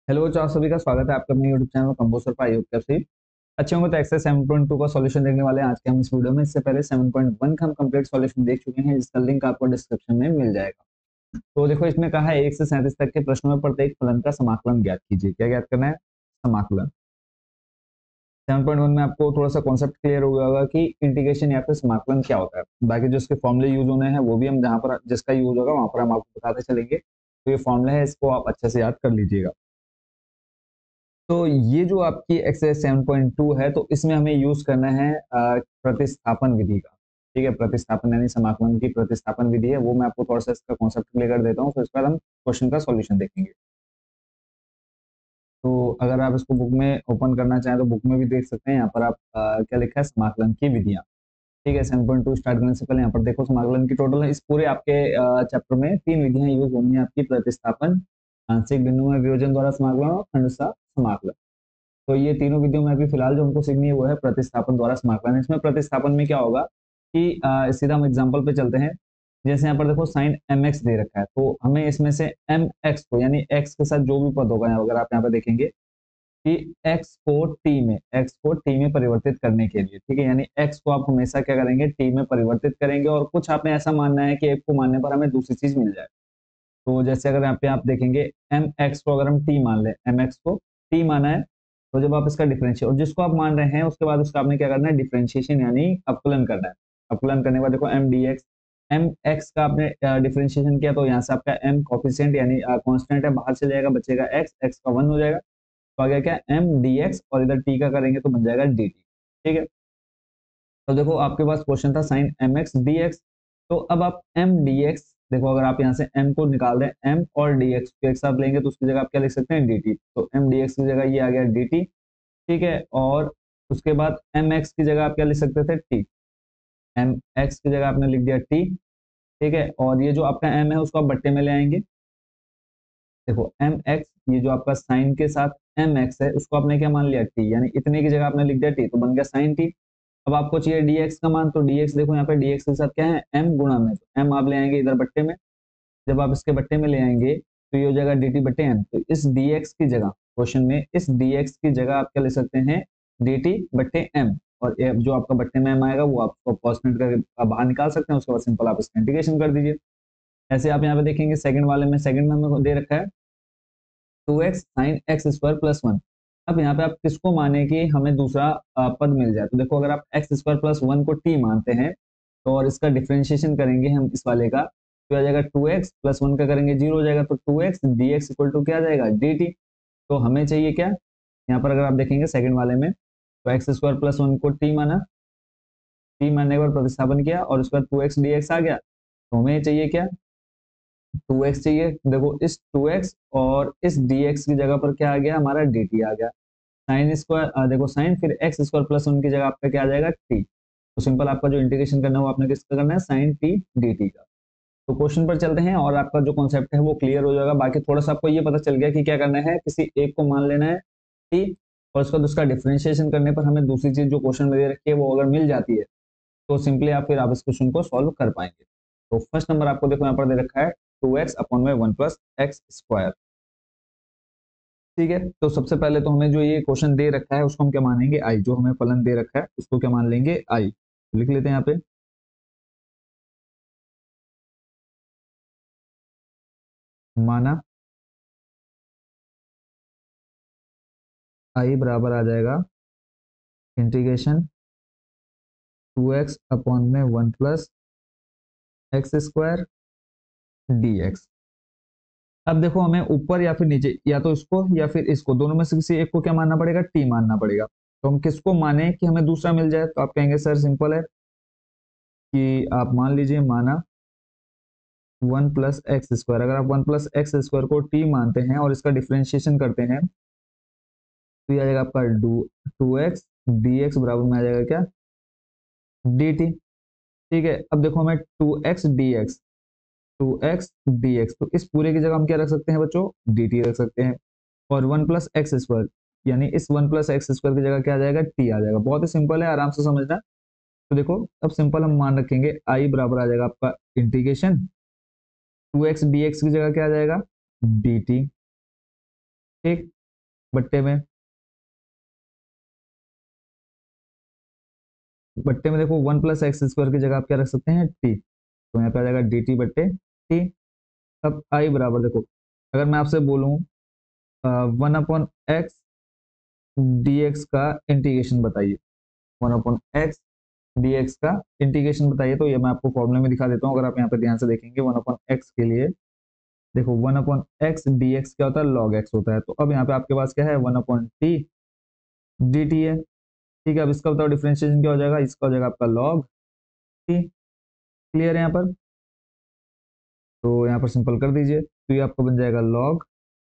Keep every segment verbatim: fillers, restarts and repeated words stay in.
Hello चार सभी का स्वागत है आपका अपने यूट्यूब चैनल कंपोजर पर। आयोग से अच्छे होंगे तो एक्सरसाइज सेवन पॉइंट टू का सॉल्यूशन देखने वाले हैं आज के हम इस वीडियो में। इससे पहले सेवन पॉइंट वन का हम कंप्लीट सॉल्यूशन देख चुके हैं, जिसका लिंक आपको डिस्क्रिप्शन में मिल जाएगा। तो देखो इसमें कहा है एक से सैंतीस तक के प्रश्नों में प्रत्येक फलन का समाकलन ज्ञात कीजिए। क्या ज्ञात करना है? समाकलन। सेवन पॉइंट वन में आपको थोड़ा सा कॉन्सेप्ट क्लियर हो गया होगा कि इंटीग्रेशन या फिर समाकलन क्या होता है। बाकी जो इसके फॉर्मूले यूज होने हैं वो भी हम जहां पर जिसका यूज होगा वहां पर हम आपको बताते चलेंगे। तो ये फॉर्मूला है, इसको आप अच्छे से याद कर लीजिएगा। तो ये जो आपकी एक्सरसाइज सेवन पॉइंट टू है, तो इसमें हमें यूज करना है अ, प्रतिस्थापन विधि का। ठीक है, प्रतिस्थापन यानी समाकलन की प्रतिस्थापन विधि है, वो मैं आपको थोड़ा सा इसका कॉन्सेप्ट क्लियर कर देता हूँ, फिर इसके बाद हम क्वेश्चन का सॉल्यूशन देखेंगे। तो अगर आप इसको बुक में ओपन करना चाहें तो बुक में भी देख सकते हैं। यहाँ पर आप अ, क्या लिखा है, समाकलन की विधियां। ठीक है, सेवन पॉइंट टू स्टार्ट करने से पहले यहाँ पर देखो समाकलन की टोटल है इस पूरे आपके चैप्टर में तीन विधियां यूज होंगी आपकी। प्रतिस्थापन, आंशिक बिंदु में वियोजन द्वारा समाकलन और खंडशः समाकलन। तो ये तीनों विधियों में अभी फिलहाल जो हमको सीखनी है वो है प्रतिस्थापन द्वारा समाकलन। इसमें प्रतिस्थापन में क्या होगा कि अ, सीधा हम एग्जांपल पे चलते हैं। जैसे यहाँ पर देखो साइन एम एक्स दे रखा है, तो हमें इसमें से एम एक्स को यानी एक्स के साथ जो भी पद होगा, अगर आप यहाँ पे देखेंगे कि एक्स को टी में एक्स को टी में परिवर्तित करने के लिए, ठीक है, यानी एक्स को आप हमेशा क्या करेंगे, टी में परिवर्तित करेंगे। और कुछ आपने ऐसा मानना है कि एक को मानने पर हमें दूसरी चीज मिल जाए। तो जैसे अगर यहाँ पे आप देखेंगे एम एक्स को अगर हम टी मान लें, एम एक्स को टी माना है, तो जब आप इसका डिफरेंशियल और जिसको आप मान रहे हैं उसके बाद उसका आपने क्या करना है, डिफरेंशिएशन यानी अवकलन करना है। अवकलन करने के बाद देखो M D X, M X का आपने डिफरेंशिएशन किया तो यहाँ से आपका एम कॉफिशिएंट यानी कांस्टेंट है, बाहर चले जाएगा, बचेगा एक्स, एक्स का वन हो जाएगा। तो आ गया क्या, एम डी एक्स, और इधर टी का करेंगे तो बन जाएगा डी टी। ठीक है, तो देखो आपके पास क्वेश्चन था sine M X D x. तो अब आप एम डी एक्स देखो, अगर आप यहाँ से m को निकाल दें, m और dx को एक साथ लेंगे तो उसकी जगह आप क्या लिख सकते हैं, dt। तो m dx की जगह ये आ गया dt। ठीक है, और उसके बाद mx की जगह आप क्या लिख सकते थे, t। mx की जगह आपने लिख दिया t। ठीक है, और ये जो आपका m है उसको आप बट्टे में ले आएंगे। देखो mx, ये जो आपका साइन के साथ mx है उसको आपने क्या मान लिया, t, यानी इतने की जगह आपने लिख दिया t, तो बन गया साइन t। अब आपको चाहिए dx का मान, तो dx देखो यहाँ पे dx के साथ क्या है, m गुणा में, तो m आप ले आएंगे इधर बट्टे में। जब आप इसके बट्टे में ले आएंगे तो ये हो जाएगा dt बट्टे m। तो इस dx की जगह, क्वेश्चन में इस dx की जगह आप क्या ले सकते हैं, dt बट्टे m। और ये जो आपका बट्टे में m आएगा वो आपको कॉन्स्टेंट करके बाहर निकाल सकते हैं, उसके बाद सिंपल आप इसका इंटीग्रेशन कर दीजिए। ऐसे आप यहाँ पे देखेंगे सेकंड वाले में, सेकंड में हमें दे रखा है two X sine X square plus one. अब यहाँ पे आप किसको माने कि हमें दूसरा अ, पद मिल जाए, तो देखो अगर आप एक्स स्क्वायर प्लस वन को टी मानते हैं तो और इसका डिफरेंशिएशन करेंगे हम इस वाले का, तो आ जाएगा टू एक्स प्लस वन का करेंगे जीरो हो जाएगा, तो two x D x equal to क्या आ जाएगा, डी टी। तो हमें चाहिए क्या, यहाँ पर अगर आप देखेंगे सेकंड वाले में, तो एक्स स्क्वायर प्लस वन को टी माना, टी मानने के बाद प्रतिस्थापन किया और उसके बाद टू एक्स डी एक्स आ गया। तो हमें चाहिए क्या, टू एक्स चाहिए। देखो इस टू एक्स और इस dx की जगह पर क्या आ गया, हमारा dt आ गया। साइन स्क्वायर देखो साइन फिर एक्स स्क्वायर प्लस वन की जगह आपका क्या आ जाएगा, t। तो सिंपल आपका जो इंटीग्रेशन करना है वो आपने किसका करना है, साइन टी dt का। तो क्वेश्चन पर चलते हैं और आपका जो कॉन्सेप्ट है वो क्लियर हो जाएगा। बाकी थोड़ा सा आपको ये पता चल गया कि क्या करना है, किसी एक को मान लेना है t, और उसका उसका डिफरेंशिएशन करने पर हमें दूसरी चीज जो क्वेश्चन में दे रखी है वो अगर मिल जाती है तो सिंपली आप फिर आप इस क्वेश्चन को सॉल्व कर पाएंगे। तो फर्स्ट नंबर आपको देखो यहाँ पर दे रखा है टू एक्स अपॉन में वन प्लस एक्स स्क्वायर। ठीक है, तो सबसे पहले तो हमें जो ये क्वेश्चन दे रखा है उसको हम क्या मानेंगे, आई। जो हमें फलन दे रखा है उसको क्या मान लेंगे, आई। लिख लेते हैं यहाँ पे, माना आई बराबर आ जाएगा इंटीग्रेशन टू एक्स अपॉन में one plus X square D X. अब देखो हमें ऊपर या फिर नीचे, या तो इसको या फिर इसको, दोनों में से किसी एक को क्या मानना पड़ेगा, टी मानना पड़ेगा। तो हम किसको माने कि हमें दूसरा मिल जाए, तो आप कहेंगे सर सिंपल है कि आप मान लीजिए माना वन प्लस एक्स स्क्वायर। अगर आप वन प्लस एक्स स्क्वायर को टी मानते हैं और इसका डिफरेंशिएशन करते हैं तो ये आ जाएगा आपका two two x D x बराबर में आ जाएगा क्या, डी टी। ठीक है, अब देखो हमें two x D X, two x D x, तो इस पूरे की जगह हम क्या रख सकते हैं बच्चों, डी टी रख सकते हैं। और वन प्लस एक्स स्क्वायर, यानी इस वन प्लस एक्स स्क्वायर की जगह क्या आ जाएगा, टी आ जाएगा। बहुत ही सिंपल है, आराम से समझना। तो देखो अब सिंपल हम मान रखेंगे आई बराबर आ जाएगा आपका integration two x D x की जगह क्या आ जाएगा, डी टी। ठीक, बट्टे में बट्टे में देखो वन प्लस एक्स स्क्वायर की जगह आप क्या रख सकते हैं, टी। तो यहाँ पे आ जाएगा डी टी बट्टे टी। अब आई बराबर देखो, अगर मैं आपसे बोलूँ one upon x D X का इंटीग्रेशन बताइए, one upon x D X का इंटीग्रेशन बताइए, तो ये मैं आपको फॉर्मूले में दिखा देता हूँ। अगर आप यहाँ पे ध्यान से देखेंगे वन अपॉन एक्स के लिए, देखो one upon x D X क्या होता है, लॉग एक्स होता है। तो अब यहाँ पे आपके पास क्या है, one upon T D T है। ठीक है, अब इसका बताओ डिफरेंशिएशन क्या हो जाएगा, इसका हो जाएगा आपका लॉग टी। क्लियर है यहाँ पर? तो यहाँ पर सिंपल कर दीजिए, तो ये आपका बन जाएगा लॉग,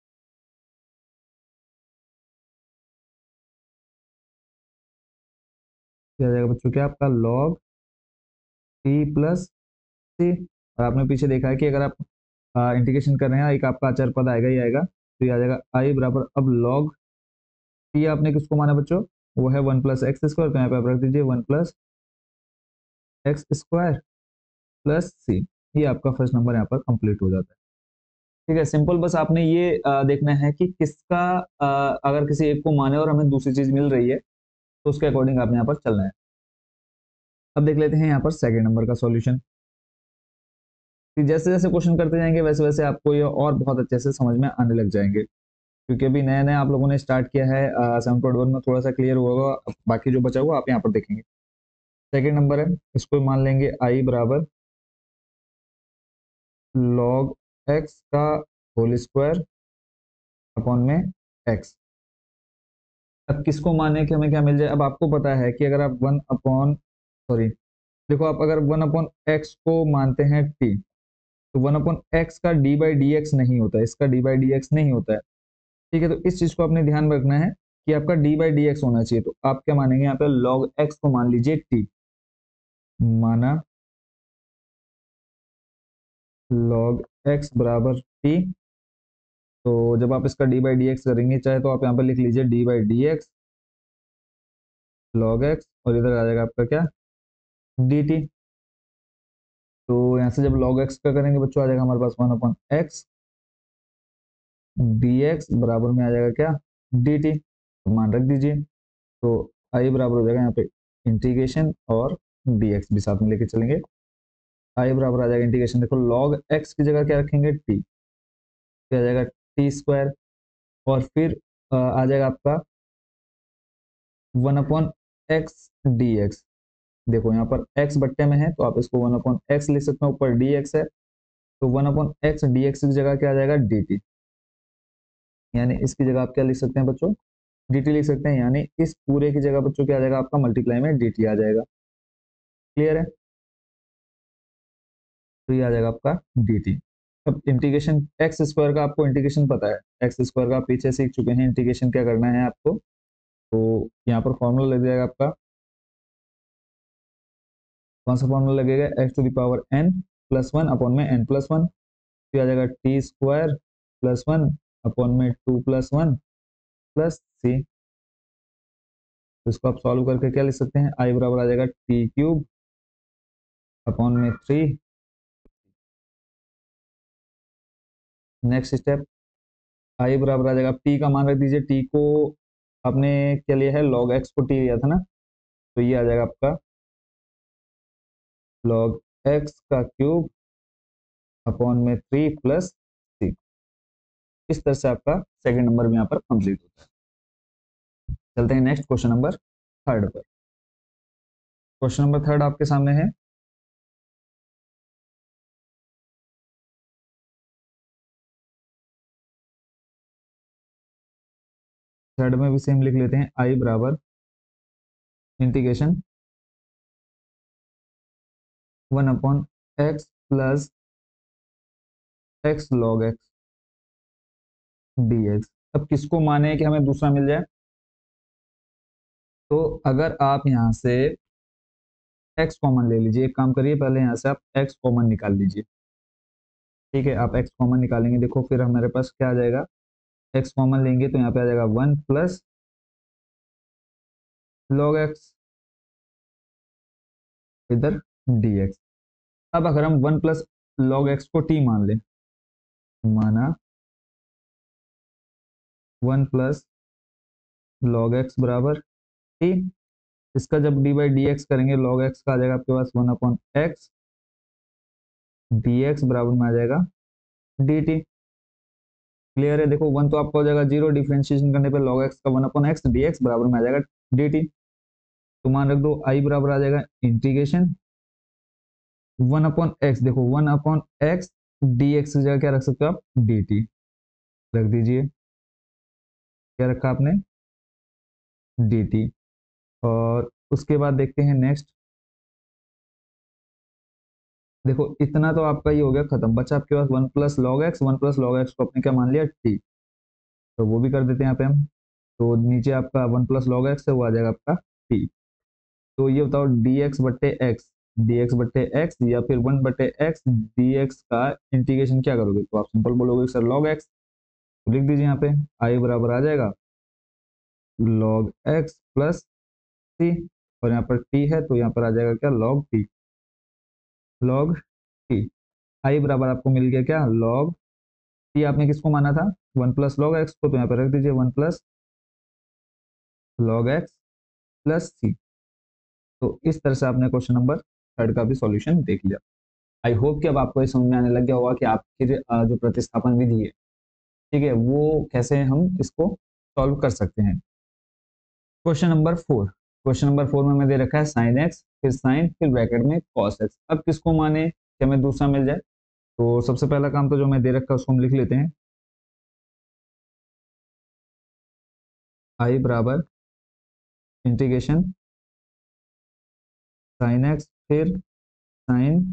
क्या हो जाएगा बच्चों, क्या आपका लॉग टी प्लस सी। और आपने पीछे देखा है कि अगर आप इंटीग्रेशन कर रहे हैं, एक आपका अचर पद आएगा ही आएगा, तो ये आ जाएगा आई बराबर, अब लॉग टी आपने किसको माना बच्चों, वो है वन प्लस एक्स स्क्वायर। तो यहाँ पे आप रख दीजिए one plus X square plus C. ये आपका फर्स्ट नंबर यहाँ पर कंप्लीट हो जाता है। ठीक है, सिंपल, बस आपने ये अ, देखना है कि किसका अ, अगर किसी एक को माने और हमें दूसरी चीज मिल रही है, तो उसके अकॉर्डिंग आपने यहाँ पर चलना है। अब देख लेते हैं यहाँ पर सेकंड नंबर का सॉल्यूशन। जैसे जैसे क्वेश्चन करते जाएंगे वैसे वैसे आपको ये और बहुत अच्छे से समझ में आने लग जाएंगे, क्योंकि अभी नया नया आप लोगों ने स्टार्ट किया है। सेवन पॉइंट वन में थोड़ा सा क्लियर हुआ होगा, अब बाकी जो बचा हुआ आप यहाँ पर देखेंगे। सेकंड नंबर है, इसको मान लेंगे आई बराबर लॉग एक्स का होल स्क्वायर अपॉन में एक्स। अब किसको माने कि हमें क्या मिल जाए, अब आपको पता है कि अगर आप वन अपॉन सॉरी देखो, आप अगर वन अपॉन एक्स को मानते हैं टी, तो वन अपॉन एक्स का डी बाई डी एक्स नहीं होता है, इसका डी बाई डी एक्स नहीं होता है। ठीक है, तो इस चीज को आपने ध्यान में रखना है कि आपका डी बाई डी एक्स होना चाहिए। तो आप क्या मानेंगे, यहाँ पे लॉग एक्स को मान लीजिए टी, माना लॉग एक्स बराबर टी। तो जब आप इसका डी बाई डी एक्स करेंगे, चाहे तो आप यहाँ पे लिख लीजिए D by D X log X, और इधर आ जाएगा आपका क्या, डी टी। तो यहाँ से जब log x का करेंगे बच्चों, आ जाएगा हमारे पास one upon x D x बराबर में आ जाएगा क्या, डी टी। तो मान रख दीजिए, तो आई बराबर हो जाएगा यहाँ पे इंटीग्रेशन और डी एक्स भी साथ में लेके चलेंगे। आई बराबर आ जाएगा इंटीग्रेशन, देखो log x की जगह क्या रखेंगे, टी, क्या आ जाएगा टी स्क्वायर, और फिर आ, आ जाएगा आपका one upon x D X. देखो यहाँ पर x बट्टे में है, तो आप इसको वन अपॉन एक्स लिख सकते हैं, ऊपर डी एक्स है, तो one upon x D x की जगह क्या आ जाएगा, डी टी। यानी इसकी जगह आप क्या लिख सकते हैं बच्चों, dt लिख सकते हैं। यानी इस पूरे की जगह बच्चों क्या आ जाएगा, आपका मल्टीप्लाई में dt आ जाएगा। क्लियर है? तो ये आ जाएगा आपका dt। अब इंटीग्रेशन एक्स स्क्वायर का आपको इंटीग्रेशन पता है, एक्स स्क्वायर का आप पीछे सीख चुके हैं, इंटीग्रेशन क्या करना है आपको। तो यहाँ पर फॉर्मूला लग जाएगा आपका, कौन सा फॉर्मूला लगेगा, X to the power N plus one upon में एन प्लस वन। फिर आ जाएगा T square plus one upon में टू प्लस वन प्लस सी। तो इसको आप सॉल्व करके क्या लिख सकते हैं, आई बराबर आ जाएगा टी क्यूब अपॉन में थ्री। नेक्स्ट स्टेप, आई बराबर आ जाएगा, टी का मान रख दीजिए, टी को आपने क्या लिया है, लॉग एक्स को टी लिया था ना, तो ये आ जाएगा आपका लॉग एक्स का क्यूब अपॉन में थ्री प्लस सी। इस तरह से आपका सेकंड नंबर भी यहाँ पर कंप्लीट होता है। चलते हैं नेक्स्ट क्वेश्चन नंबर थर्ड पर। क्वेश्चन नंबर थर्ड आपके सामने है, थर्ड में भी सेम लिख लेते हैं, आई बराबर integration one upon X plus X log X D X. अब किसको माने कि हमें दूसरा मिल जाए, तो अगर आप यहाँ से x कॉमन ले लीजिए, एक काम करिए, पहले यहाँ से आप x कॉमन निकाल लीजिए। ठीक है, आप x कॉमन निकालेंगे, देखो फिर हमारे पास क्या आ जाएगा, x कॉमन लेंगे तो यहाँ पे आ जाएगा वन प्लस लॉग एक्स, इधर dx। अब अगर हम वन प्लस लॉग एक्स को t मान लें, माना वन प्लस लॉग एक्स बराबर टी। इसका जब डी बाई डी एक्स करेंगे लॉग एक्स का आ जाएगा आपके पास one upon x, D x बराबर में आ जाएगा डी टी। क्लियर है? देखो वन तो आपका हो जाएगा जीरो, डिफ्रेंशिएशन करने पे लॉग एक्स का one upon x D x बराबर में आ जाएगा डी टी। तो मान रख दो आई बराबर आ जाएगा इंटीग्रेशन वन अपॉन एक्स, देखो one upon x D x की जगह क्या रख सकते हो आप, डी टी रख दीजिए। क्या रखा आपने, डी टी। और उसके बाद देखते हैं नेक्स्ट। देखो इतना तो आपका ये हो गया खत्म, बचा आपके पास one plus log X, one plus log X को आपने क्या मान लिया, टी। तो वो भी कर देते हैं यहाँ पे हम। तो नीचे आपका वन प्लस लॉग एक्स है वो आ जाएगा आपका टी। तो ये बताओ डी एक्स बट्टे एक्स, डी एक्स बट्टे एक्स या फिर वन बट्टे एक्स डी एक्स का इंटीग्रेशन क्या करोगे, तो आप सिंपल बोलोगे सर लॉग एक्स। तो लिख दीजिए यहाँ पे आई बराबर आ जाएगा लॉग एक्स प्लस टी, और यहाँ पर टी है तो यहाँ पर आ जाएगा क्या, log T, log T. I बराबर आपको मिल गया क्या, लॉग टी। आपने किसको माना था, वन प्लस लॉग एक्स को, तो यहाँ पर रख दीजिए one plus log X plus सी। तो इस तरह से आपने क्वेश्चन नंबर थर्ड का भी सॉल्यूशन देख लिया। आई होप कि अब आपको ये समझ में आने लग गया होगा कि आपकी जो प्रतिस्थापन विधि है, ठीक है, वो कैसे हम इसको सॉल्व कर सकते हैं। Question number four, question number four में हमें दे रखा है साइन एक्स फिर साइन फिर ब्रैकेट में कॉस एक्स। अब किसको माने कि हमें दूसरा मिल जाए, तो सबसे पहला काम तो जो हमें दे रखा है उसको हम लिख लेते हैं, आई बराबर इंटीग्रेशन साइन एक्स फिर sine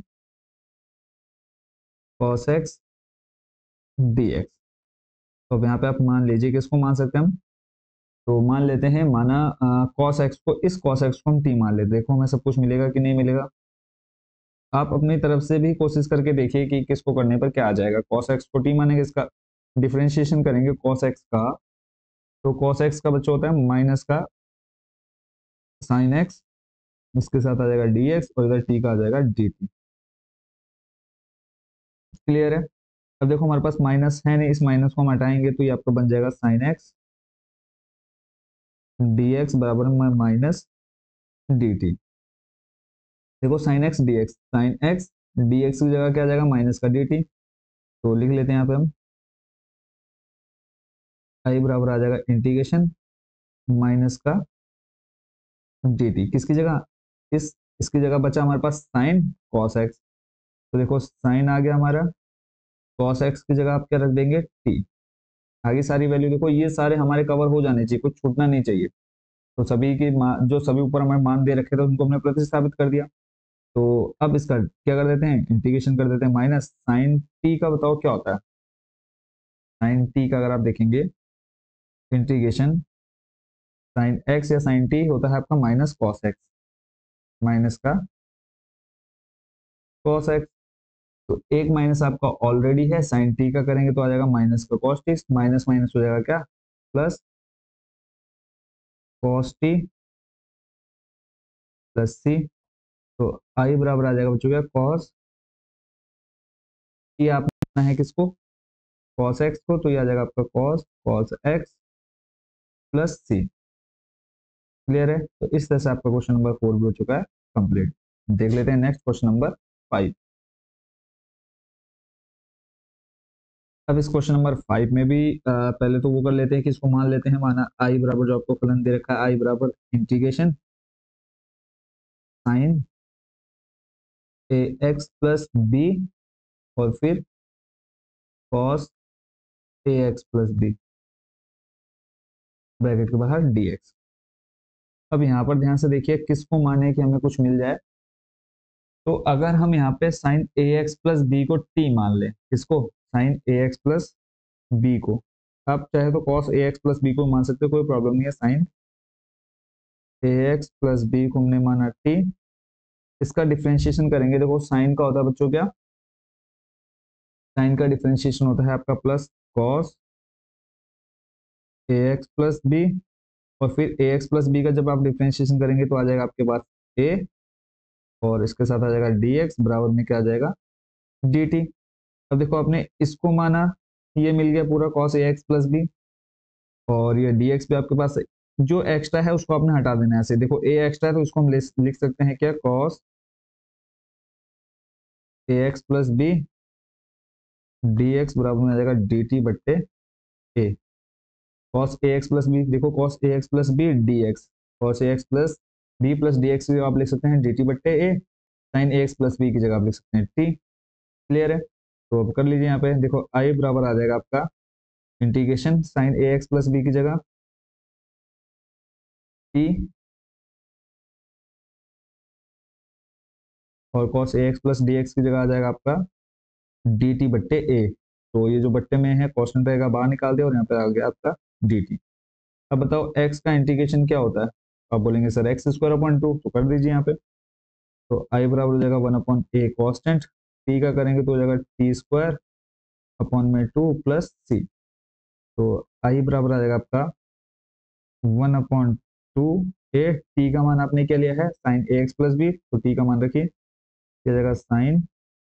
cos X D x. तो अब यहाँ पे आप मान लीजिए कि इसको मान सकते हैं हम, तो मान लेते हैं माना कॉस एक्स को, इस कॉस एक्स को हम टी मान लेते हैं। देखो हमें सब कुछ मिलेगा कि नहीं मिलेगा, आप अपनी तरफ से भी कोशिश करके देखिए कि किसको करने पर क्या आ जाएगा। कॉस एक्स को टी मानेंगे, इसका डिफरेंशिएशन करेंगे कॉस एक्स का, तो कॉस एक्स का बच्चा होता है माइनस का साइन एक्स, इसके साथ आ जाएगा डी एक्स और इधर टी का आ जाएगा डी टी। क्लियर है? अब देखो हमारे पास माइनस है नहीं, इस माइनस को हम हटाएंगे तो ये आपका बन जाएगा साइन एक्स डी एक्स बराबर में माइनस डी टी। देखो sine X D X, sine X D x की जगह क्या आ जाएगा, माइनस का डी टी। तो लिख लेते हैं यहाँ पे हम आई बराबर आ जाएगा इंटीग्रेशन माइनस का डी टी, किसकी जगह, इस इसकी जगह बचा हमारे पास साइन कॉस एक्स। तो देखो साइन आ गया हमारा, कॉस एक्स की जगह आप क्या रख देंगे, टी। आगे सारी वैल्यू देखो ये सारे हमारे कवर हो जाने चाहिए, कुछ छूटना नहीं चाहिए। तो सभी की जो सभी ऊपर हमें मान दे रखे थे उनको हमने प्रतिस्थापित कर दिया। तो अब इसका क्या कर देते हैं, इंटीग्रेशन कर देते हैं माइनस साइन टी का, बताओ क्या होता है साइन टी का, अगर आप देखेंगे इंटीग्रेशन साइन एक्स या साइन टी होता है आपका माइनस कॉस एक्स, माइनस का कॉस एक्स। तो एक माइनस आपका ऑलरेडी है, साइन टी का करेंगे तो आ जाएगा माइनस का कॉस टी, माइनस माइनस हो जाएगा क्या, प्लस कॉस टी प्लस सी। तो आई बराबर आ जाएगा बच्चों क्या, कॉस टी आप लिखना है किसको, कॉस एक्स को, तो ये आ जाएगा आपका कॉस कॉस एक्स प्लस सी। क्लियर है? तो इस तरह से आपका क्वेश्चन नंबर फोर भी हो चुका है कंप्लीट। देख लेते हैं नेक्स्ट क्वेश्चन नंबर फाइव। अब इस क्वेश्चन नंबर फाइव में भी आ, पहले तो वो कर लेते हैं कि इसको मान लेते हैं माना आई बराबर, जो आपको फलन दे रखा है आई बराबर इंटीग्रेशन साइन ए एक्स प्लस बी और फिर cos A x plus B bracket के बाहर डी एक्स। अब यहाँ पर ध्यान से देखिए किसको माने कि हमें कुछ मिल जाए, तो अगर हम यहाँ पे साइन ए एक्स प्लस बी को टी मान लें, किसको, साइन ए एक्स प्लस बी को, आप चाहे तो cos A x plus B को मान सकते हो, कोई प्रॉब्लम नहीं है। साइन ए एक्स प्लस बी को हमने माना टी, इसका डिफरेंशिएशन करेंगे, देखो साइन का होता है बच्चों क्या, साइन का डिफरेंशिएशन होता है आपका plus cos A x plus B, और फिर ए एक्स प्लस बी का जब आप डिफरेंशिएशन करेंगे तो आ जाएगा आपके पास ए, और इसके साथ आ जाएगा डी एक्स बराबर में क्या आ जाएगा, डी टी। अब देखो आपने इसको माना, ये मिल गया पूरा cos A x plus B, और ये डी एक्स भी आपके पास जो एक्स्ट्रा है उसको आपने हटा देना है। ऐसे देखो ए एक्स्ट्रा है तो उसको हम लिख सकते हैं क्या, cos A x plus B D x बराबर में आ जाएगा डी टी बट्टे A. Cos A x plus B, देखो cos A x plus B D X, cos A x plus B plus D X आप लिख सकते हैं डी टी बट्टे A, sine A x plus B की जगह आप लिख सकते हैं टी। क्लियर है? तो अब कर लीजिए यहाँ पे, देखो आई बराबर आ जाएगा आपका इंटीग्रेशन साइन ए एक्स प्लस बी की जगह टी और cos A x plus D x की जगह आ जाएगा आपका डी टी बट्टे ए। तो ये जो बट्टे में है कॉन्स्टेंट रहेगा बाहर निकाल दिया और यहाँ पे आ गया आपका डी टी। अब बताओ एक्स का इंटीग्रेशन क्या होता है? आप बोलेंगे sir x square upon two, तो कर दीजिए यहाँ पे। तो आई बराबर हो जाएगा one upon a constant, t का करेंगे तो हो जाएगा टी स्क्वायर अपॉन में टू प्लस सी। तो आई बराबर आ जाएगा आपका one upon two a, t का मान आपने क्या लिया है साइन ए एक्स प्लस बी, तो टी का मान रखिए क्या जाएगा साइन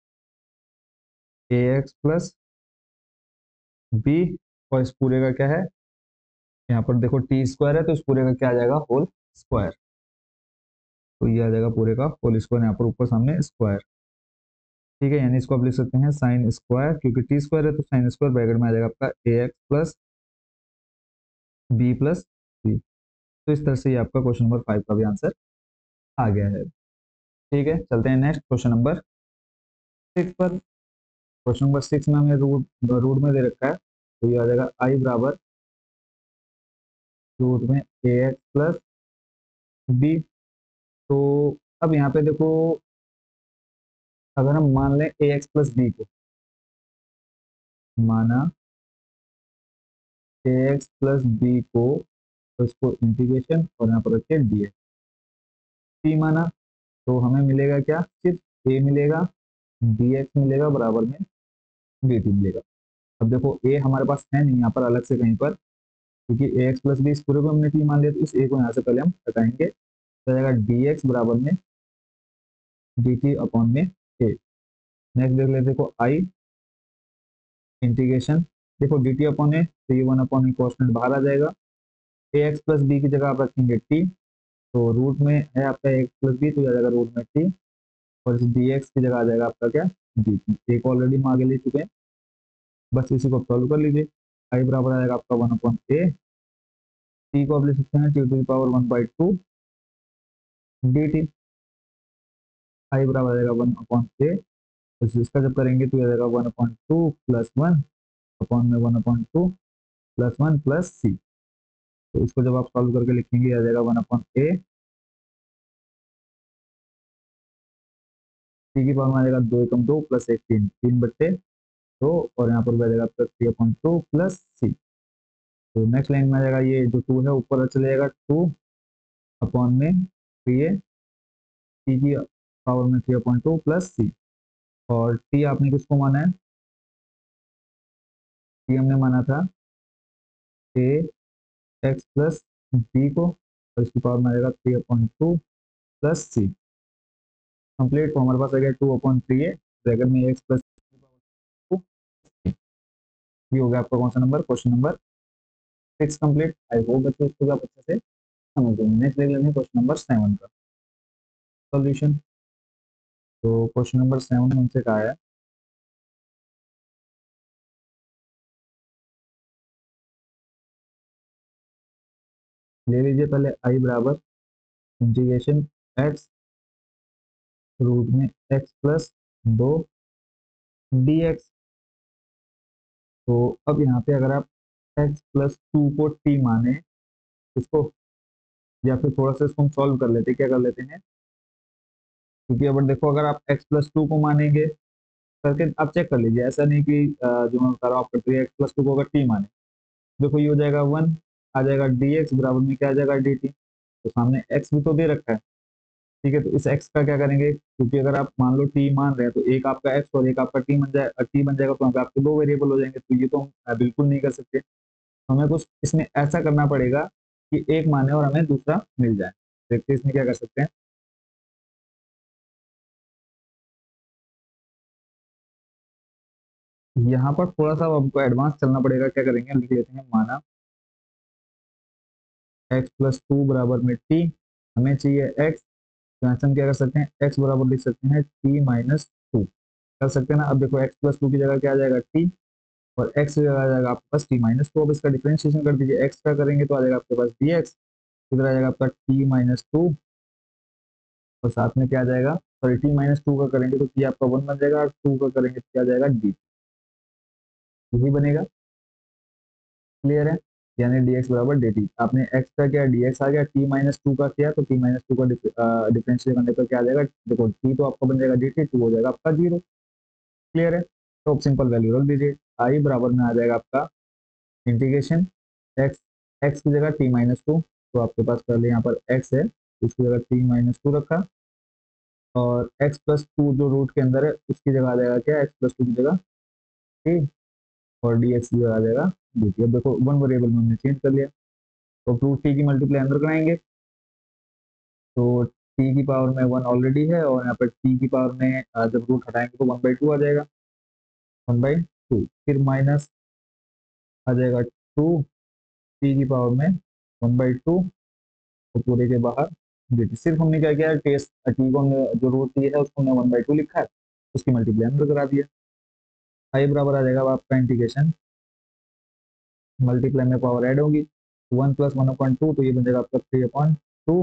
ए एक्स प्लस बी, और इस पूरे का क्या है यहाँ पर देखो टी स्क्वायर है तो इस पूरे का क्या आ जाएगा होल स्क्वायर। तो ये आ जाएगा पूरे का होल स्क्वायर, यहाँ पर ऊपर सामने स्क्वायर। ठीक है, यानी इसको आप लिख सकते हैं साइन स्क्वायर, क्योंकि टी स्क्वायर है तो साइन स्क्वायर ब्रैकेट में आ जाएगा आपका a x plus B plus सी। तो इस तरह से ये आपका क्वेश्चन नंबर फाइव का भी आंसर आ गया है। ठीक है, चलते हैं नेक्स्ट क्वेश्चन नंबर सिक्स पर। क्वेश्चन नंबर सिक्स में हमें रूट रूट में दे रखा है, तो ये आ जाएगा आई बराबर रूट में ए एक्स प्लस बी। तो अब यहाँ पे देखो, अगर हम मान लें ए एक्स प्लस बी को, माना ए एक्स प्लस बी को, तो इसको इंटीग्रेशन और यहाँ पर रखिए डी एक्स, सी माना, तो हमें मिलेगा क्या, सिर्फ ए मिलेगा, डी एक्स मिलेगा बराबर में डी टी मिलेगा। अब देखो ए हमारे पास है नहीं यहाँ पर अलग से कहीं पर, क्योंकि ए एक्स प्लस बी इस पूरे को हमने टी मान लिया, तो इस ए को यहाँ से पहले हम हटाएंगे, तो जाएगा डी एक्स बराबर में डी टी अपॉन में ए। नेक्स्ट देख लेते, देखो आई इंटीग्रेशन, देखो डी टी अपॉन ए, तो ये वन अपॉन ए कॉन्स्टेंट बाहर आ जाएगा, ए एक्स प्लस बी की जगह आप रखेंगे टी, तो रूट में है आपका एक्स प्लस बी, तो ये आ जाएगा रूट में टी, और इस डी एक्स की जगह आ जाएगा आपका क्या डी टी। एक ऑलरेडी हम आगे ले चुके हैं, बस इसी को सॉल्व कर लीजिए। आई बराबर आ जाएगा आपका वन अपॉन ए, टी को आप ले सकते हैं t to power one by two d t. I बराबर आ जाएगा वन अपॉन ए, तो इसका जब करेंगे तो ये आ जाएगा one upon two plus one upon में one upon two plus one plus सी। तो इसको जब आप सॉल्व करके लिखेंगे आ जाएगा वन अपॉन ए, टी की पावर में आ जाएगा दो एकम दो प्लस एक तीन, तीन बट्टे दो, और यहाँ पर आ जाएगा आपका थ्री अपॉन टू प्लस सी। तो नेक्स्ट लाइन में आ जाएगा ये जो टू है ऊपर चले जाएगा टू अपॉन में थ्री ए, टी की पावर में three upon two plus c. और टी आपने किसको माना है, टी हमने माना था ए एक्स प्लस बी को, और इसकी पावर में आ जाएगा three upon two plus c. Complete, तो हमारे पास आ गया two upon three a bracket में एक्स प्लस टू। ये हो गया आपका कौन सा number, question number six complete. I hope बच्चों इसको आप अच्छे से समझ गए। नेक्स्ट देख लेंगे क्वेश्चन नंबर सेवन का सॉल्यूशन। तो क्वेश्चन नंबर सेवन में हमसे कहा है, ले लीजिए पहले आई बराबर इंटीग्रेशन एक्स रूट में एक्स प्लस दो डी एक्स। तो अब यहाँ पे अगर आप एक्स प्लस टू को टी माने इसको, या फिर थोड़ा सा इसको हम सॉल्व कर लेते, क्या कर लेते हैं, क्योंकि अगर देखो अगर आप एक्स प्लस टू को मानेंगे करके आप चेक कर लीजिए, ऐसा नहीं कि अ, जो मैं बता रहा हूँ आप करते एक्स प्लस टू को अगर टी माने, देखो ये हो जाएगा वन, आ जाएगा डी एक्स बराबर में क्या आ जाएगा डी टी। तो सामने एक्स भी तो दे रखा है, ठीक है, तो इस एक्स का क्या करेंगे, क्योंकि अगर आप मान लो टी मान रहे हैं तो एक आपका एक्स और एक आपका टी बन जाए टी बन जाएगा, तो आपके दो वेरिएबल हो जाएंगे, तो ये तो हम बिल्कुल नहीं कर सकते। तो हमें कुछ इसमें ऐसा करना पड़ेगा कि एक माने और हमें दूसरा मिल जाए। देखते हैं इसमें क्या कर सकते हैं। यहाँ पर थोड़ा सा आपको एडवांस चलना पड़ेगा, क्या करेंगे लिख लेते हैं, माना एक्स प्लस टू बराबर में टी, हमें चाहिए एक्स, तो यहाँ से हम क्या कर सकते हैं, एक्स बराबर लिख सकते हैं टी माइनस टू, कर सकते हैं ना। अब देखो एक्स प्लस टू की जगह क्या आ जाएगा टी, और एक्स की जगह आ जाएगा आपके पास टी माइनस टू। अब इसका डिफरेंशिएशन कर दीजिए, एक्स का करेंगे तो आ जाएगा आपके पास डी एक्स, इधर आ जाएगा आपका टी माइनस टू, और साथ में क्या आ जाएगा, सॉरी टी माइनस टू का करेंगे तो टी आपका वन बन जाएगा, और टू का करेंगे तो क्या आ जाएगा डी, यही बनेगा। क्लियर है, यानी dx बराबर dt। आपने x का किया, dx आ गया, t माइनस टू का किया तो t माइनस टू का डिफरेंशियल करने पर क्या आ जाएगा, देखो t तो आपका बन जाएगा dt, टू हो जाएगा आपका जीरो। क्लियर है, तो अब सिंपल वैल्यू रख दीजिए, i बराबर में आ जाएगा आपका इंटीग्रेशन x, x की जगह t माइनस टू, तो आपके पास पहले यहाँ पर x है, उसकी जगह t माइनस टू रखा, और x प्लस टू जो रूट के अंदर है उसकी जगह आ जाएगा क्या, x प्लस टू की जगह t, और dx की जगह आ जाएगा dt। अब देखो वन वेरिएबल में हमने चेंज कर लिया, तो टू टी की मल्टीप्लाई अंदर कराएंगे, तो टी की पावर में वन ऑलरेडी है, और यहाँ पर टी की पावर में अ, जब रूट हटाएंगे तो वन बाई टू आ जाएगा, वन बाई टू, फिर माइनस आ जाएगा टू टी की पावर में वन बाई टू, तो पूरे के बाहर डी टी। सिर्फ हमने क्या किया, टेस्ट टी को हमने जो रूट टी है उसको हमने वन बाई टू लिखा है, उसकी मल्टीप्लाई अंदर करा दिया। आई बराबर आ जाएगा अब आपका इंटीग्रेशन, मल्टीप्लाई में पावर ऐड होगी, one plus one upon two, तो ये बन जाएगा आपका थ्री अपॉइंट टू,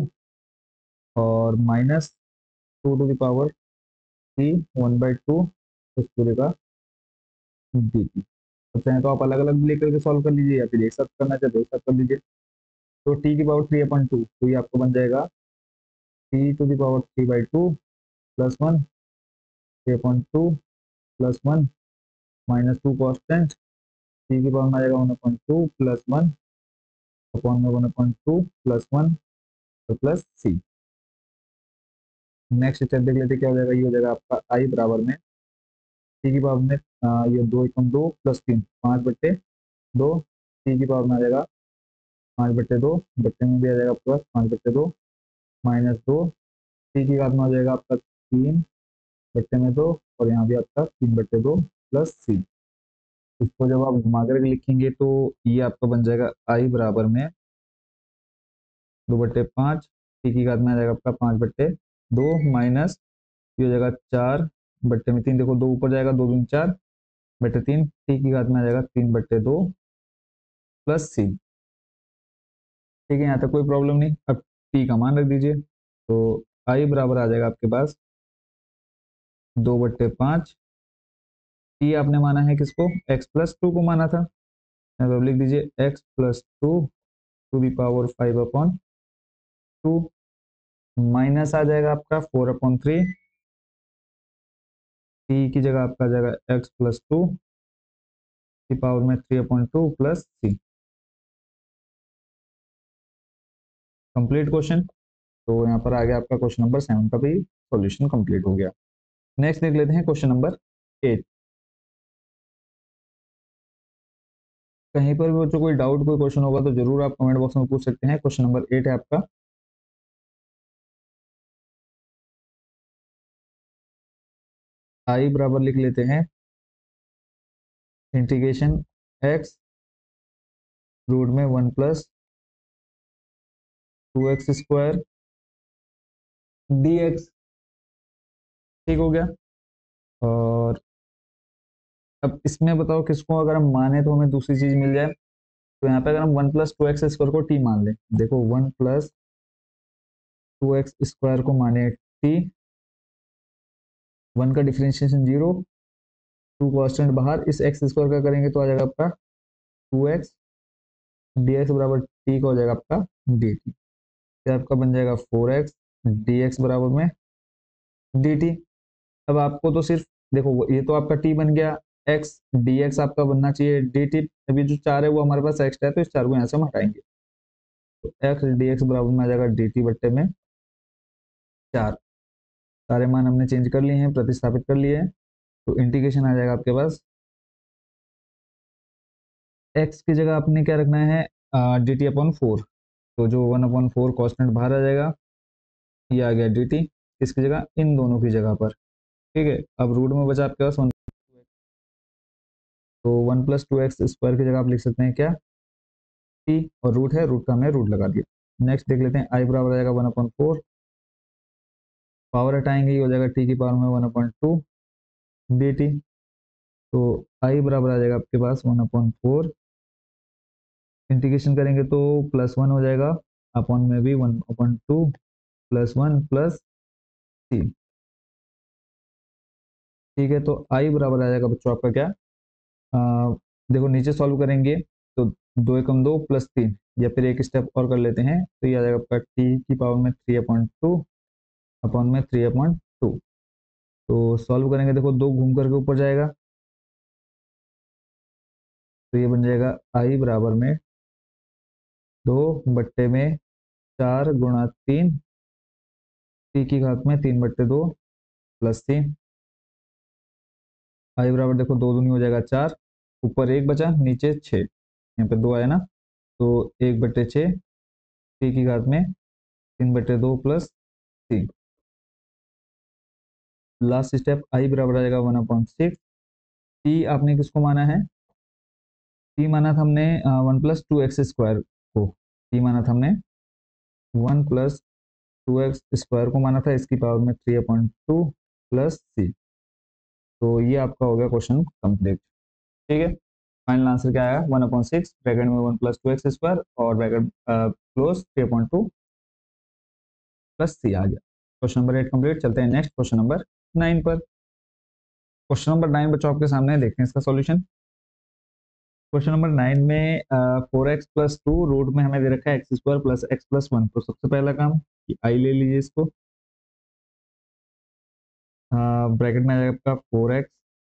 और माइनस टू टू की power three one by two, उस पूरे का डी टी। अब चाहे तो आप अलग अलग लेकर के सॉल्व कर लीजिए, या फिर एक साथ करना चाहते हो एक साथ कर लीजिए। तो टी की पावर थ्री अपॉइंट टू, तो ये आपको बन जाएगा थ्री टू की power three by two plus one, three upon two plus one, minus two constant, t की पावर में आ जाएगा one upon two plus one upon में one upon two plus one, तो प्लस सी। नेक्स्ट स्टेप देख लेते क्या हो जाएगा, ये हो जाएगा आपका आई बराबर में टी की पावर में आ, ये दो एकम दो प्लस तीन, पाँच बट्टे दो, टी की पावर में आ जाएगा पाँच बट्टे दो, बट्टे में भी आ जाएगा आपके पास पाँच बट्टे दो, माइनस दो, टी की घात में आ जाएगा आपका तीन बट्टे में दो, और यहाँ भी आपका तीन बट्टे दो प्लस सी। इसको जब आप घुमा कर लिखेंगे तो ये आपका बन जाएगा आई बराबर में दो बट्टे पाँच, टी की घात में आ जाएगा आपका पाँच बट्टे दो, माइनस ये हो जाएगा चार बट्टे में तीन, देखो दो ऊपर जाएगा, दो दूनी चार बट्टे तीन, टी की घात में आ जाएगा तीन बट्टे दो प्लस सी। ठीक है, यहाँ तक कोई प्रॉब्लम नहीं। अब टी का मान रख दीजिए, तो आई बराबर आ जाएगा आपके पास दो बट्टे पाँच, टी आपने माना है किसको, एक्स प्लस टू को माना था, तो लिख दीजिए x plus two to the power five upon two, minus आ जाएगा आपका फोर अपॉन थ्री, टी की जगह आपका आ जाएगा एक्स प्लस टू की पावर में three upon two plus c. Complete question. तो यहाँ पर आ गया आपका क्वेश्चन नंबर सेवन का भी सॉल्यूशन कंप्लीट हो गया। नेक्स्ट देख लेते हैं क्वेश्चन नंबर एट। कहीं पर भी बच्चों कोई डाउट कोई क्वेश्चन होगा तो जरूर आप कमेंट बॉक्स में पूछ सकते हैं। क्वेश्चन नंबर एट है आपका, आई बराबर लिख लेते हैं इंटीग्रेशन एक्स रूट में one plus two x square D x. ठीक हो गया। और अब इसमें बताओ किसको अगर हम माने तो हमें दूसरी चीज मिल जाए, तो यहाँ पे अगर हम one plus two x square को टी मान लें, देखो one plus two x square को माने टी, वन का डिफरेंशिएशन जीरो, टू कॉन्स्टेंट बाहर, इस एक्स स्क्वायर का करेंगे तो आ जाएगा आपका टू एक्स, डी एक्स बराबर टी का हो जाएगा आपका डी टी, फिर आपका बन जाएगा फोर एक्स डी एक्स बराबर में डी टी। अब आपको तो सिर्फ देखो ये तो आपका टी बन गया, एक्स डी एक्स आपका बनना चाहिए डी टी। अभी जो चार है वो हमारे पास एक्स्ट्रा है, तो इस चार को यहाँ से हम हटाएंगे, तो एक्स डी एक्स बराबर में आ जाएगा डी टी बट्टे में चार। सारे मान हमने चेंज कर लिए हैं, प्रतिस्थापित कर लिए हैं, तो इंटीग्रेशन आ जाएगा आपके पास, एक्स की जगह आपने क्या रखना है डी टी अपॉन फोर, तो जो वन अपॉन फोर कॉन्स्टेंट बाहर आ जाएगा, ये आ गया डी टी इसकी जगह, इन दोनों की जगह पर। ठीक है, अब रूट में बचा आपके पास वन, तो one plus two x square की जगह आप लिख सकते हैं क्या, टी, और रूट है, रूट का हमने रूट लगा दिया। नेक्स्ट देख लेते हैं, आई बराबर आ जाएगा वन अपॉइंट फोर, पावर हटाएंगे, ये हो जाएगा टी की पावर में one upon two d t. तो आई बराबर आ जाएगा आपके पास वन अपॉइंट फोर, इंटीग्रेशन करेंगे तो प्लस वन हो जाएगा, अपॉन में भी one upon two plus one plus c. ठीक है, तो आई बराबर आ जाएगा बच्चों आपका क्या, आ, देखो नीचे सॉल्व करेंगे तो दो एकम दो प्लस तीन, या फिर एक स्टेप और कर लेते हैं तो ये आ जाएगा आपका टी की पावर में थ्री अपॉइंट टू अपॉन में थ्री अपॉइंट टू। तो सॉल्व करेंगे, देखो दो घूम करके ऊपर जाएगा, तो ये बन जाएगा आई बराबर में दो बट्टे में चार गुणा तीन, टी की घात में तीन बट्टे दो प्लस तीन। आई बराबर देखो दो दूनी हो जाएगा चार, ऊपर एक बचा नीचे छः, यहाँ पे दो आया ना, तो एक बट्टे छः, टी की घात में तीन बट्टे दो प्लस तीन। लास्ट स्टेप, आई बराबर आ जाएगा वन अपॉइंट सिक्स। टी आपने किसको माना है, टी माना था हमने one plus two x square को, टी माना था हमने one plus two x square को माना था, इसकी पावर में थ्री अपॉइंट टू प्लस सी। तो ये आपका हो गया क्वेश्चन कंप्लीट। ठीक है, फाइनल आंसर क्या आया, वन अपॉइंट सिक्स ब्रैकेट में one plus two x square और bracket close three upon two plus c आ गया। Question number eight complete. चलते हैं नेक्स्ट क्वेश्चन नंबर नाइन पर। क्वेश्चन नंबर नाइन बच्चों आपके सामने, देखते हैं इसका सॉल्यूशन। क्वेश्चन नंबर नाइन में four x plus two root में हमें दे रखा है x square plus x plus one. तो सबसे पहला काम कि आई ले लीजिए इसको, ब्रैकेट में आ जाएगा आपका फोर एक्स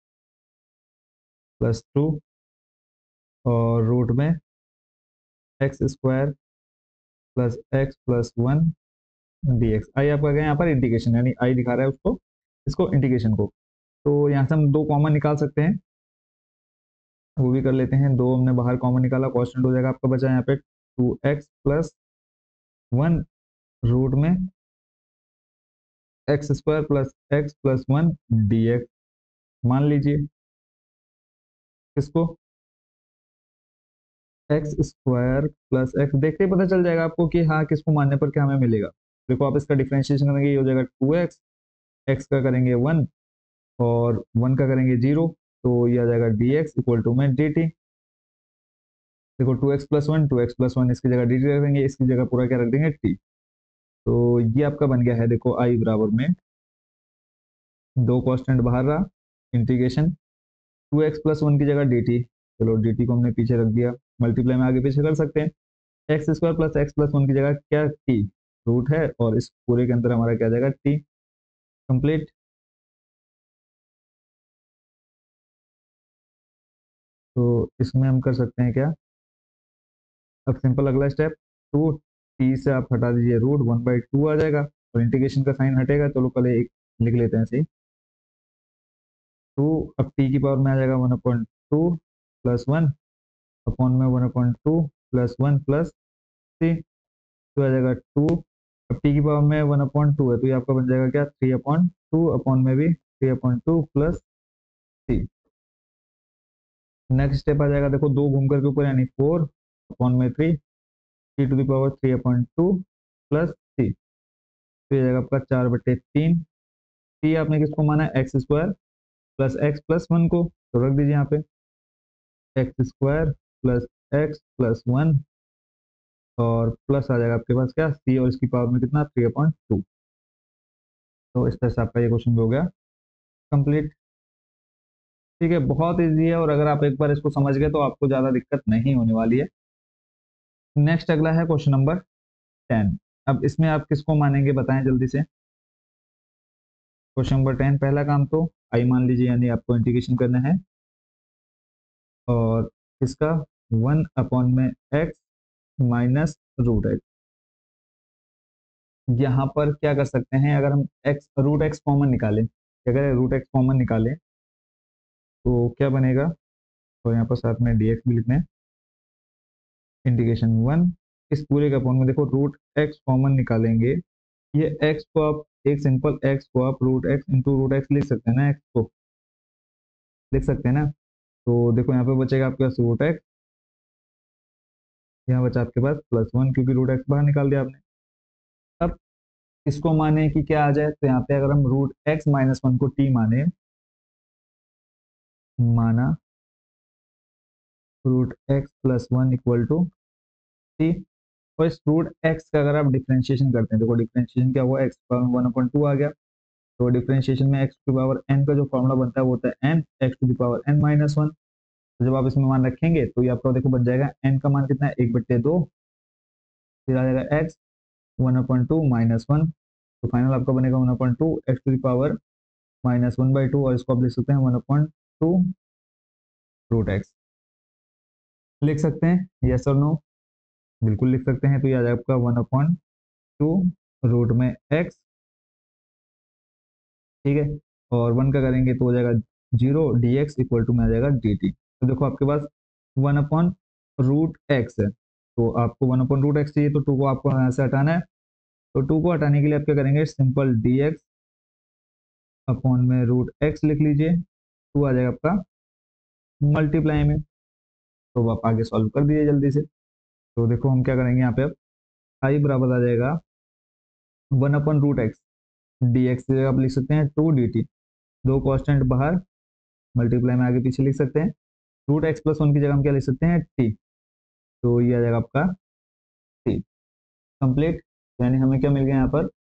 प्लस टू और रूट में x square plus x plus one d x. I आपका गया यहाँ पर इंटीग्रेशन, यानी आई दिखा रहा है उसको, इसको इंटीग्रेशन को। तो यहाँ से हम दो कॉमन निकाल सकते हैं, वो भी कर लेते हैं। दो हमने बाहर कॉमन निकाला, कॉन्स्टेंट हो जाएगा आपका बचा यहाँ पे two x plus one root में x square plus x plus one d x. मान लीजिए किसको, एक्स स्क्वायर प्लस एक्स, देखते ही पता चल जाएगा आपको कि हाँ किसको मानने पर क्या हमें मिलेगा। देखो आप इसका डिफरेंशिएशन करेंगे, ये हो जाएगा टू एक्स, एक्स का करेंगे वन और वन का करेंगे जीरो, तो ये आ जाएगा डी एक्स इक्वल टू में डी टी। देखो two x plus one, two x plus one इसकी जगह डी टी रख देंगे, इसकी जगह पूरा क्या रख देंगे टी। तो ये आपका बन गया है, देखो आई बराबर में दो कॉन्स्टेंट बाहर रहा, integration two x plus one की जगह डी टी, चलो डी टी को हमने पीछे रख दिया, मल्टीप्लाई में आगे पीछे कर सकते हैं। X square plus x plus one की जगह क्या टी रूट है, और इस पूरे के अंदर हमारा क्या जाएगा टी। कंप्लीट। तो इसमें हम कर सकते हैं क्या, अब सिंपल अगला स्टेप, टू टी से आप हटा दीजिए रूट, वन बाई टू आ जाएगा और इंटीग्रेशन का साइन हटेगा। चलो पहले एक लिख लेते हैं सही, टू अब टी की पावर में आ जाएगा one upon two plus one upon में one upon two plus one plus three, तो आ जाएगा टू। अब टी की पावर में वन अपॉइंट टू है, तो ये आपका बन जाएगा क्या थ्री अपॉइंट टू अपॉन में भी three upon two plus three. Next step आ जाएगा, देखो दो घूम करके ऊपर यानी फोर अपॉन में three, three to the power three upon two plus three, तो ये जाएगा आपका चार बटे तीन। टी आपने किसको माना है, x square plus x plus one को, तो रख दीजिए यहाँ पे x square plus x plus one और प्लस आ जाएगा आपके पास क्या सी, और इसकी पावर में कितना थ्री अपॉइंट टू। तो इस तरह से आपका ये क्वेश्चन भी हो गया कंप्लीट। ठीक है, बहुत इजी है, और अगर आप एक बार इसको समझ गए तो आपको ज़्यादा दिक्कत नहीं होने वाली है। नेक्स्ट अगला है क्वेश्चन नंबर टेन। अब इसमें आप किसको मानेंगे बताएं जल्दी से। क्वेश्चन नंबर टेन, पहला काम तो आई मान लीजिए, यानी आपको इंटीग्रेशन करना है, और इसका वन अपॉन में एक्स माइनस रूट एक्स। यहाँ पर क्या कर सकते हैं, अगर हम एक्स रूट एक्स कॉमन निकालें, अगर रूट एक्स कॉमन निकालें तो क्या बनेगा, और यहाँ पर साथ में डी एक्स भी लिखना है, इंटीग्रेशन वन इस पूरे का अपॉन में देखो रूट एक्स कॉमन निकालेंगे, ये एक्स को आप एक सिंपल एक्स को आप root x into root x लिख सकते हैं ना, एक्स को लिख सकते हैं ना। तो देखो यहाँ पे बचेगा आपके पास रूट एक्स यहाँ बचा आपके पास प्लस वन, क्योंकि रूट एक्स बाहर निकाल दिया आपने। अब इसको माने कि क्या आ जाए, तो यहाँ पे अगर हम रूट एक्स माइनस वन को टी माने, माना root x plus one equal to t, और इस रूट एक्स का अगर आप डिफ्रेंशिएशन करते हैं, देखो डिफ्रेंशिएशन क्या हुआ, एक्स वन अपॉइंट टू आ गया, तो डिफरेंशिएशन में एक्स टू पावर एन का जो फॉर्मूला बनता है वो होता है n x to power n minus one. तो जब आप इसमें मान रखेंगे तो ये आपका देखो बन जाएगा एन का मान कितना है, एक बट्टे दो, फिर आ जाएगा x one upon two minus one, तो फाइनल आपका बनेगा one upon two x to power minus one by two, और इसको आप लिख सकते हैं one upon two root x. लिख सकते हैं यस और नो, बिल्कुल लिख सकते हैं। तो ये आ जाएगा आपका वन अपॉइंट टू रूट में एक्स, ठीक है, और वन का करेंगे तो हो जाएगा zero, d x equal to में आ जाएगा डी टी। तो देखो आपके पास वन अपॉन रूट एक्स है, तो आपको वन अपॉन रूट एक्स चाहिए, तो टू को आपको यहाँ से हटाना है। तो टू को हटाने के लिए आप क्या करेंगे, सिंपल डी एक्स अपॉन में रूट एक्स लिख लीजिए, टू आ जाएगा आपका मल्टीप्लाई में। तो आप आगे सॉल्व कर दीजिए जल्दी से। तो देखो हम क्या करेंगे यहाँ पे, अब आई बराबर आ जाएगा one upon root x, D x की जगह आप लिख सकते हैं टू डी टी, दो कॉन्स्टेंट बाहर, मल्टीप्लाई में आगे पीछे लिख सकते हैं। रूट एक्स प्लस वन की जगह हम क्या लिख सकते हैं, टी, तो ये आ जाएगा आपका टी कंप्लीट। यानी हमें क्या मिल गया यहाँ पर,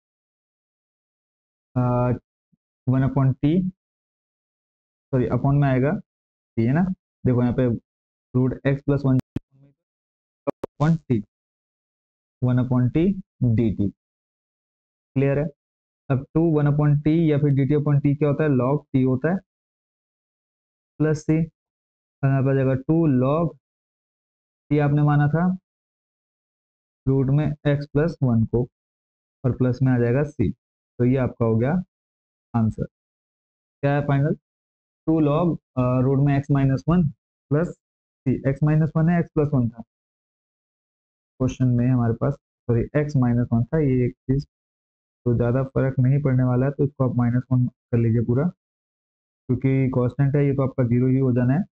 one upon t, sorry upon में आएगा टी है ना, देखो यहाँ पे root x plus one upon t, one upon T D t, clear है। अब टू वन अपॉन टी या फिर डी टी अपॉन टी क्या होता है, लॉग टी होता है प्लस सी, यहाँ पे आ जाएगा टू लॉग टी, आपने माना था रूट में एक्स प्लस वन को, और प्लस में आ जाएगा सी, तो ये आपका हो गया आंसर। क्या है फाइनल, टू लॉग रूट में x minus one plus c, x minus one है, एक्स प्लस वन था क्वेश्चन में हमारे पास, सॉरी एक्स माइनस वन था, ये एक चीज, तो ज़्यादा फर्क नहीं पड़ने वाला है, तो इसको आप माइनस वन कर लीजिए पूरा, क्योंकि कांस्टेंट है ये, तो आपका जीरो ही हो जाना है।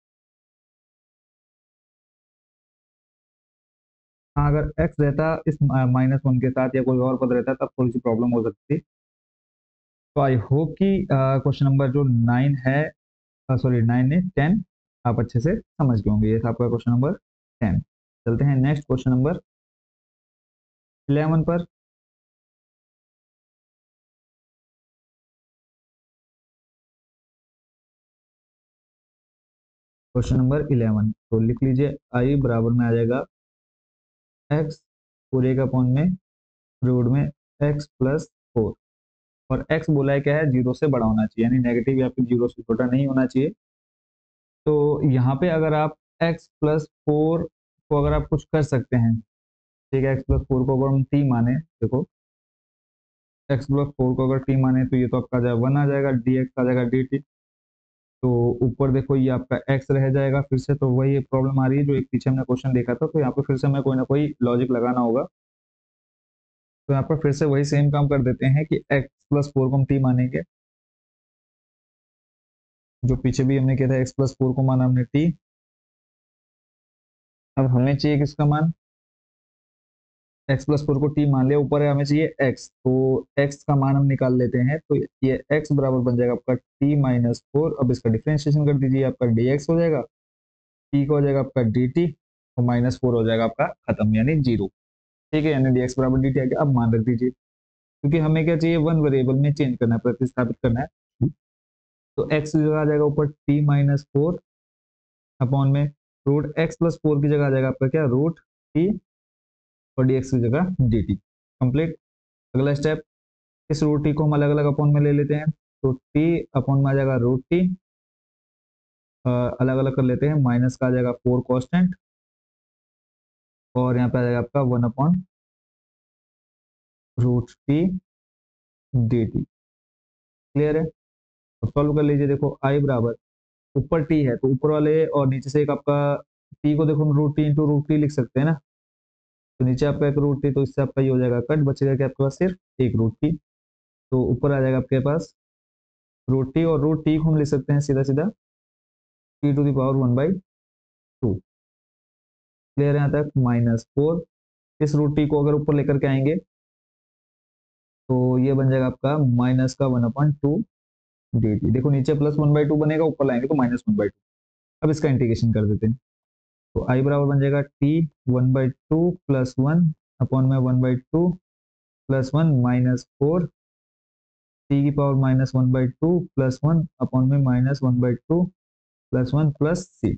हाँ अगर एक्स रहता इस माइनस वन के साथ या कोई और पद रहता तब थोड़ी सी प्रॉब्लम हो सकती। तो आई होप कि क्वेश्चन नंबर जो नाइन है, सॉरी नाइन नहीं टेन, आप अच्छे से समझ गए होंगे। ये था आपका क्वेश्चन नंबर टेन। चलते हैं नेक्स्ट क्वेश्चन नंबर इलेवन पर। क्वेश्चन नंबर इलेवन, तो लिख लीजिए आई बराबर में आ जाएगा एक्स पूरे का पॉइंट में रूट में एक्स प्लस फोर, और एक्स बोला है क्या है, जीरो से बड़ा होना चाहिए, यानी नेगेटिव या फिर जीरो से छोटा नहीं होना चाहिए। तो यहाँ पे अगर आप एक्स प्लस फोर को अगर आप कुछ कर सकते हैं, ठीक है, एक्स प्लस फोर को अगर हम टी माने, देखो एक्स प्लस फोर को अगर टी माने तो ये तो आपका जाएगा वन आ जाएगा, डी एक्स आ जाएगा डी टी। तो ऊपर देखो ये आपका एक्स रह जाएगा फिर से, तो वही प्रॉब्लम आ रही है जो एक पीछे हमने क्वेश्चन देखा था, तो यहाँ पे फिर से हमें कोई ना कोई लॉजिक लगाना होगा। तो यहाँ पर फिर से वही सेम काम कर देते हैं कि एक्स प्लस फोर को हम टी मानेंगे, जो पीछे भी हमने किया था, एक्स प्लस फोर को माना हमने टी। अब हमें चाहिए किसका मान, एक्स प्लस फोर को टी मान लिया, ऊपर है हमें चाहिए एक्स, तो एक्स का मान हम निकाल लेते हैं, तो ये एक्स बराबर बन जाएगा आपका टी माइनस फोर। अब इसका डिफ्रेंशिएशन कर दीजिए, आपका डी एक्स हो जाएगा, टी का हो जाएगा आपका डी टी, और माइनस फोर हो जाएगा आपका खत्म, यानी जीरो। ठीक है, यानी डी एक्स बराबर डी टी आ गया। अब मान रख दीजिए, क्योंकि हमें क्या चाहिए, वन वेरिएबल में चेंज करना है, प्रतिस्थापित करना है, तो एक्स की जगह आ जाएगा ऊपर टी माइनस फोर अपॉन में रूट एक्स प्लस फोर की जगह आ जाएगा आपका क्या, रूट टी, और डी एक्स की जगह डी टी कंप्लीट। अगला स्टेप, इस रूट टी को हम अलग अलग अपॉन में ले लेते हैं, तो टी अपॉन में आ जाएगा रूट टी, अलग अलग कर लेते हैं, माइनस का आ जाएगा फोर कॉन्स्टेंट, और यहाँ पे आ जाएगा आपका one upon root t D t. Clear है, तो सॉल्व कर लीजिए। देखो आई बराबर, ऊपर टी है तो ऊपर वाले और नीचे से एक आपका टी को देखो हम root t into root t लिख सकते हैं ना, तो नीचे आपका एक रूट टी, तो इससे आपका ये हो जाएगा कट, बचेगा क्या आपके पास, सिर्फ एक रूट टी। तो ऊपर आ जाएगा आपके पास रूट टी, और रूट टी को हम लिख सकते हैं सीधा सीधा t to the power one by two. Clear है यहाँ तक? माइनस फोर, इस रूट टी को अगर ऊपर लेकर के आएंगे तो ये बन जाएगा आपका माइनस का one upon two d T. देखो नीचे प्लस वन बाई टू बनेगा, ऊपर लाएंगे तो माइनस वन बाई टू। अब इसका इंटीग्रेशन कर देते हैं, तो आई बराबर बन जाएगा t one by two plus one upon में one by two plus one minus four t की power minus one by two plus one upon में minus one by two plus one plus c.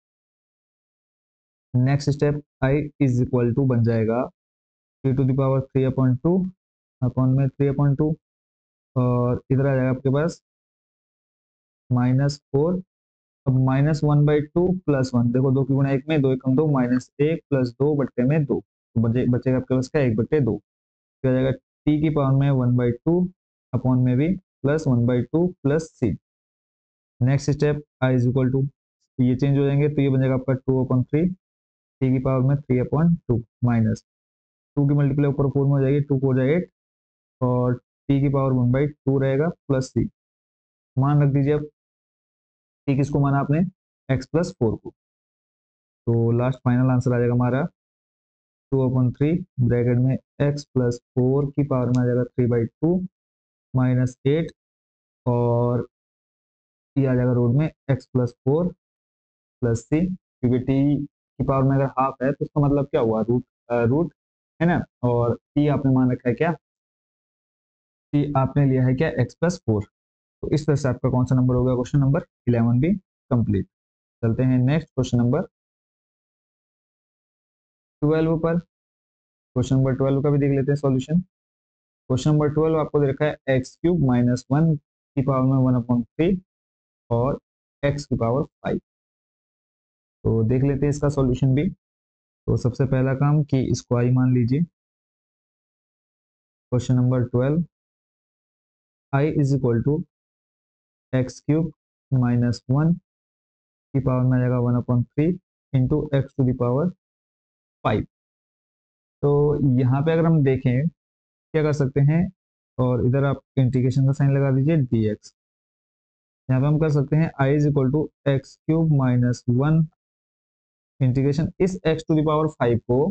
Next step I is equal to बन जाएगा t to the power three upon two upon में three upon two, और इधर आ जाएगा आपके पास माइनस फोर। अब minus one by two plus one, देखो दो की गुणा एक में, दो एक कम दो, माइनस एक प्लस दो बट्टे में दो, तो बचे बचेगा आपके पास क्या, एक बट्टे दो। फिर आ जाएगा टी की पावर में वन बाई टू अपॉन में भी plus one by two plus c. Next step I is equal to, ये चेंज हो जाएंगे तो ये बन जाएगा आपका टू अपॉन थ्री टी की पावर में three upon two minus two की मल्टीप्लाई ऊपर फोर में हो जाएगी, टू फोर जाए एट, और टी की पावर वन बाई टू रहेगा प्लस सी। मान रख दीजिए अब टी किसको माना आपने, एक्स प्लस फोर को, तो लास्ट फाइनल आंसर आ जाएगा हमारा टू अपॉन थ्री ब्रैकेट में एक्स प्लस फोर की पावर में आ जाएगा three by two minus eight, और टी आ जाएगा रूट में x plus four plus c, क्योंकि टी की पावर में अगर हाफ है तो इसका मतलब क्या हुआ, रूट रूट है ना, और टी आपने मान रखा है क्या, टी आपने लिया है क्या, एक्स प्लस फोर। तो इस तरह से आपका कौन सा नंबर हो गया, क्वेश्चन नंबर इलेवन भी कंप्लीट। चलते हैं नेक्स्ट क्वेश्चन नंबर ट्वेल्व पर। क्वेश्चन नंबर ट्वेल्व का भी देख लेते हैं सॉल्यूशन। क्वेश्चन नंबर ट्वेल्व आपको दे रखा है एक्स क्यूब माइनस वन की पावर में वन अपॉइंट थ्री और एक्स की पावर फाइव। तो देख लेते हैं इसका सॉल्यूशन भी। तो सबसे पहला काम कि इसको आई मान लीजिए। Question number twelve, I is equal to x cube minus one की पावर में आ जाएगा one upon three into x to the power five. तो यहाँ पे अगर हम देखें क्या कर सकते हैं, और इधर आप इंटीग्रेशन का साइन लगा दीजिए डी एक्स। यहाँ पे हम कर सकते हैं I is equal to x cube minus one integration इस एक्स टू दावर फाइव को,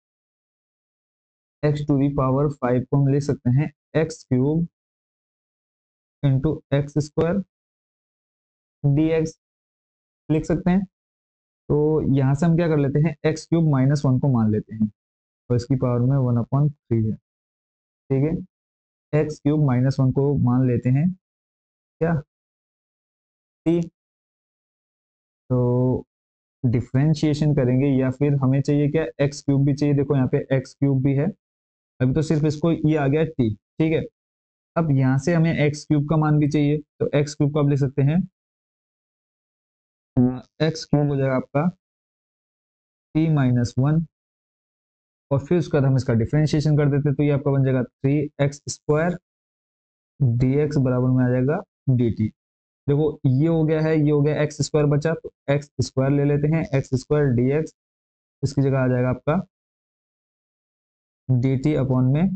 एक्स टू दावर फाइव को हम लिख सकते हैं x cube into x square D x लिख सकते हैं। तो यहाँ से हम क्या कर लेते हैं, एक्स क्यूब माइनस वन को मान लेते हैं, और इसकी पावर में वन अपॉइंट थ्री है, ठीक है। एक्स क्यूब माइनस वन को मान लेते हैं क्या, टी। तो डिफ्रेंशिएशन करेंगे, या फिर हमें चाहिए क्या, एक्स क्यूब भी चाहिए, देखो यहाँ पे एक्स क्यूब भी है, अभी तो सिर्फ इसको ये आ गया टी, ठीक है। अब यहाँ से हमें एक्स क्यूब का मान भी चाहिए, तो एक्स क्यूब का आप लिख सकते हैं, एक्स क्यूब हो जाएगा आपका टी माइनस वन, और फिर उसके बाद हम इसका डिफ्रेंशिएशन कर देते, तो ये आपका बन जाएगा three x square D x बराबर में आ जाएगा डी टी। देखो ये हो गया है, ये हो गया, एक्स स्क्वायर बचा, तो एक्स स्क्वायर ले लेते हैं, एक्स स्क्वायर डी एक्स, इसकी जगह आ जाएगा आपका डी टी अपॉन में,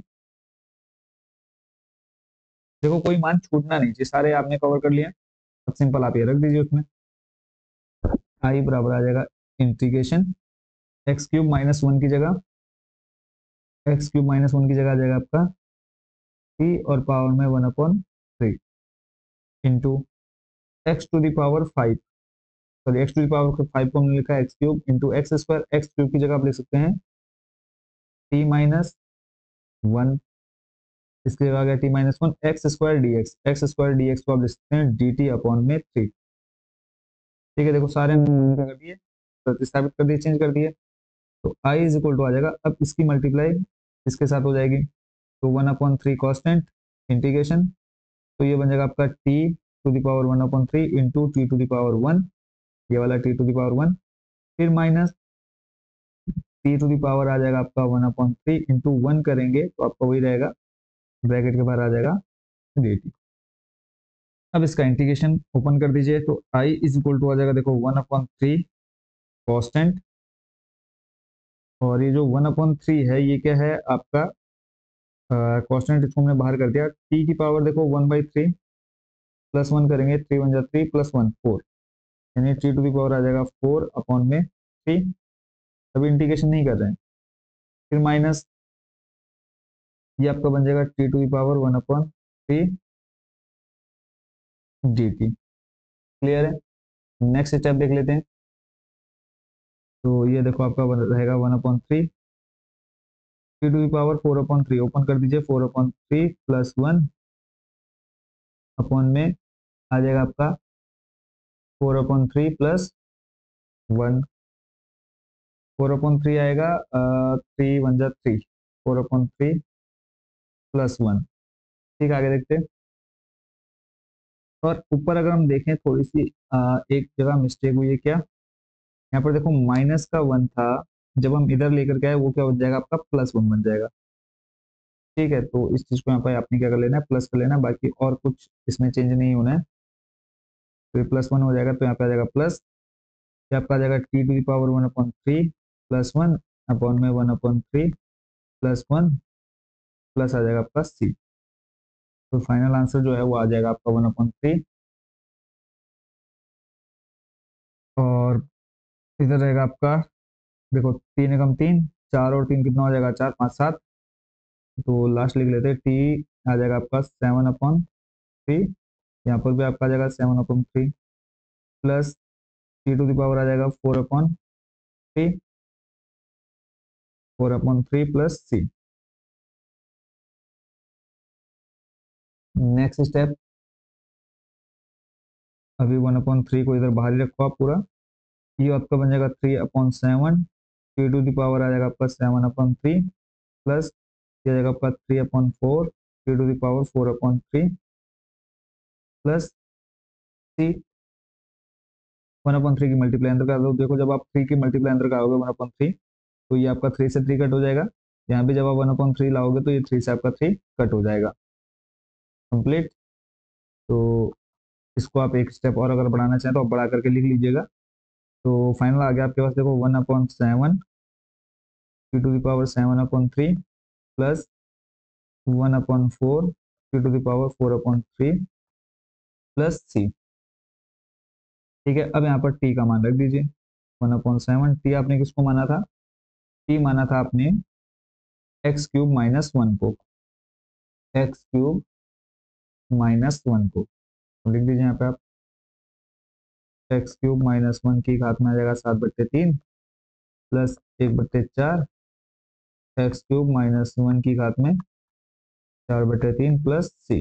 देखो कोई मान छूटना नहीं चाहिए, सारे आपने कवर कर लिए। अब सिंपल आप ये रख दीजिए उसमें, आई बराबर आ जाएगा integration x cube minus one की जगह, एक्स क्यूब माइनस वन की जगह आ जाएगा आपका टी और पावर में one upon three into x to the power five, sorry x to the power five को हमने लिखा है x cube into x square, x cube की जगह आप लिख सकते हैं टी माइनस वन, इसकी जगह आ गया t minus one x square D x, x square D x को आप लिख सकते हैं डी टी अपॉन में थ्री, ठीक है। देखो सारे कर दिए, प्रतिस्थापित कर दिए, चेंज कर दिए, तो आई इज इक्वल टू आ जाएगा, अब इसकी मल्टीप्लाई इसके साथ हो जाएगी, तो one upon three constant integration, तो ये बन जाएगा आपका t to the power one upon three into t to the power one, ये वाला t to the power one, फिर minus t to the power आ जाएगा आपका one upon three into one करेंगे तो आपका वही रहेगा, ब्रैकेट के बाहर आ जाएगा डी टी। अब इसका इंटीग्रेशन ओपन कर दीजिए, तो आई इज इक्वल टू आ जाएगा, देखो वन अपॉन थ्री कॉन्स्टेंट, और ये जो वन अपॉन थ्री है ये क्या है आपका कॉन्स्टेंट, इसको हमने बाहर कर दिया, टी की पावर देखो one by three plus one करेंगे, थ्री वन जा थ्री प्लस वन फोर, यानी टी टू दी पावर आ जाएगा फोर अपॉन में थ्री, अभी इंटीग्रेशन नहीं कर रहे हैं। फिर माइनस, ये आपका बन जाएगा t to the power one upon three d t. Clear है? नेक्स्ट स्टेप देख लेते हैं। तो ये देखो आपका बन- रहेगा one upon three t to the power four upon three, open कर दीजिए, four upon three plus one upon में आ जाएगा आपका four upon three plus one. Four upon three आएगा, थ्री वन जा three, four upon three plus one. ठीक, आगे देखते हैं। और ऊपर अगर हम देखें थोड़ी सी अ, एक जगह मिस्टेक हुई है क्या, यहाँ पर देखो माइनस का वन था, जब हम इधर लेकर के आए वो क्या हो जाएगा आपका प्लस वन बन जाएगा। ठीक है, तो इस चीज को यहाँ पर आपने क्या कर लेना है, प्लस कर लेना है, बाकी और कुछ इसमें चेंज नहीं होना है। तो ये प्लस वन हो जाएगा, तो यहाँ पे आ जाएगा प्लस, ये आपका आ जाएगा t to the power one upon three plus one upon में one upon three plus one plus आ जाएगा आपका सी। तो फाइनल आंसर जो है वो आ जाएगा आपका वन अपॉन थ्री। और इधर रहेगा आपका, देखो तीन एकम तीन, चार और तीन कितना हो जाएगा, चार, पाँच, सात। तो लास्ट लिख लेते हैं, टी आ जाएगा आपका सेवन अपॉन थ्री, यहाँ पर भी आपका आ जाएगा seven upon three plus t to the power आ जाएगा four upon three, four upon three plus c. Next step, अभी वन अपॉन थ्री को इधर बाहर ही रखो आप पूरा, ये आपका बन जाएगा three upon seven, t to the power आ जाएगा आपका सेवन अपॉन थ्री प्लस ये आ जाएगा आपका three upon four, t to the power four upon three plus c. One upon three की मल्टीप्लाई अंदर कर दो, देखो जब आप थ्री की मल्टीप्लाई अंदर करोगे वन अपॉन थ्री, तो ये आपका थ्री से थ्री कट हो जाएगा। यहाँ भी जब आप वन अपॉन थ्री लाओगे तो ये थ्री से आपका थ्री कट हो जाएगा। कंप्लीट। तो इसको आप एक स्टेप और अगर बढ़ाना चाहें तो आप बढ़ा करके लिख लीजिएगा। तो फाइनल आ गया आपके पास, देखो one upon seven t to the power seven upon three plus one upon four t to the power four upon three plus c. ठीक है, अब यहाँ पर टी का मान रख दीजिए, वन अपॉन सेवन, टी आपने किसको माना था, टी माना था आपने एक्स क्यूब माइनस वन को, एक्स क्यूब माइनस वन को। तो लिख दीजिए यहाँ पे आप, एक्स क्यूब माइनस वन की घात में आ जाएगा सात बट्टे तीन प्लस एक बट्टे चार, एक्स क्यूब माइनस वन की घात में चार बटे तीन प्लस सी।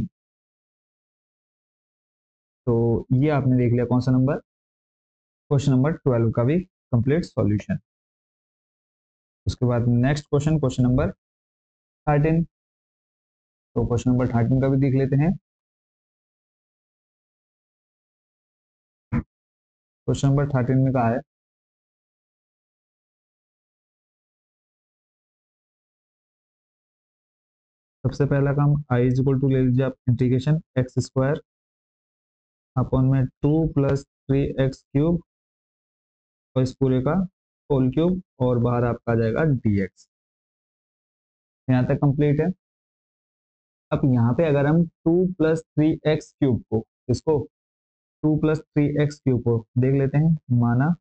तो ये आपने देख लिया कौन सा नंबर, क्वेश्चन नंबर ट्वेल्व का भी कंप्लीट सॉल्यूशन। उसके बाद next question, question number thirteen. तो क्वेश्चन नंबर थर्टीन का भी देख लेते हैं। क्वेश्चन नंबर थर्टीन में कहा है, सबसे पहला काम आई इज इक्वल टू ले लीजिए आप, इंटीग्रेशन एक्स स्क्वायर अपॉन में two plus three x cube और इस पूरे का होल क्यूब, और बाहर आपका आ जाएगा डी एक्स। यहाँ तक कंप्लीट है। अब यहाँ पे अगर हम two plus three x cube को, इसको two plus three x cube को देख लेते हैं, माना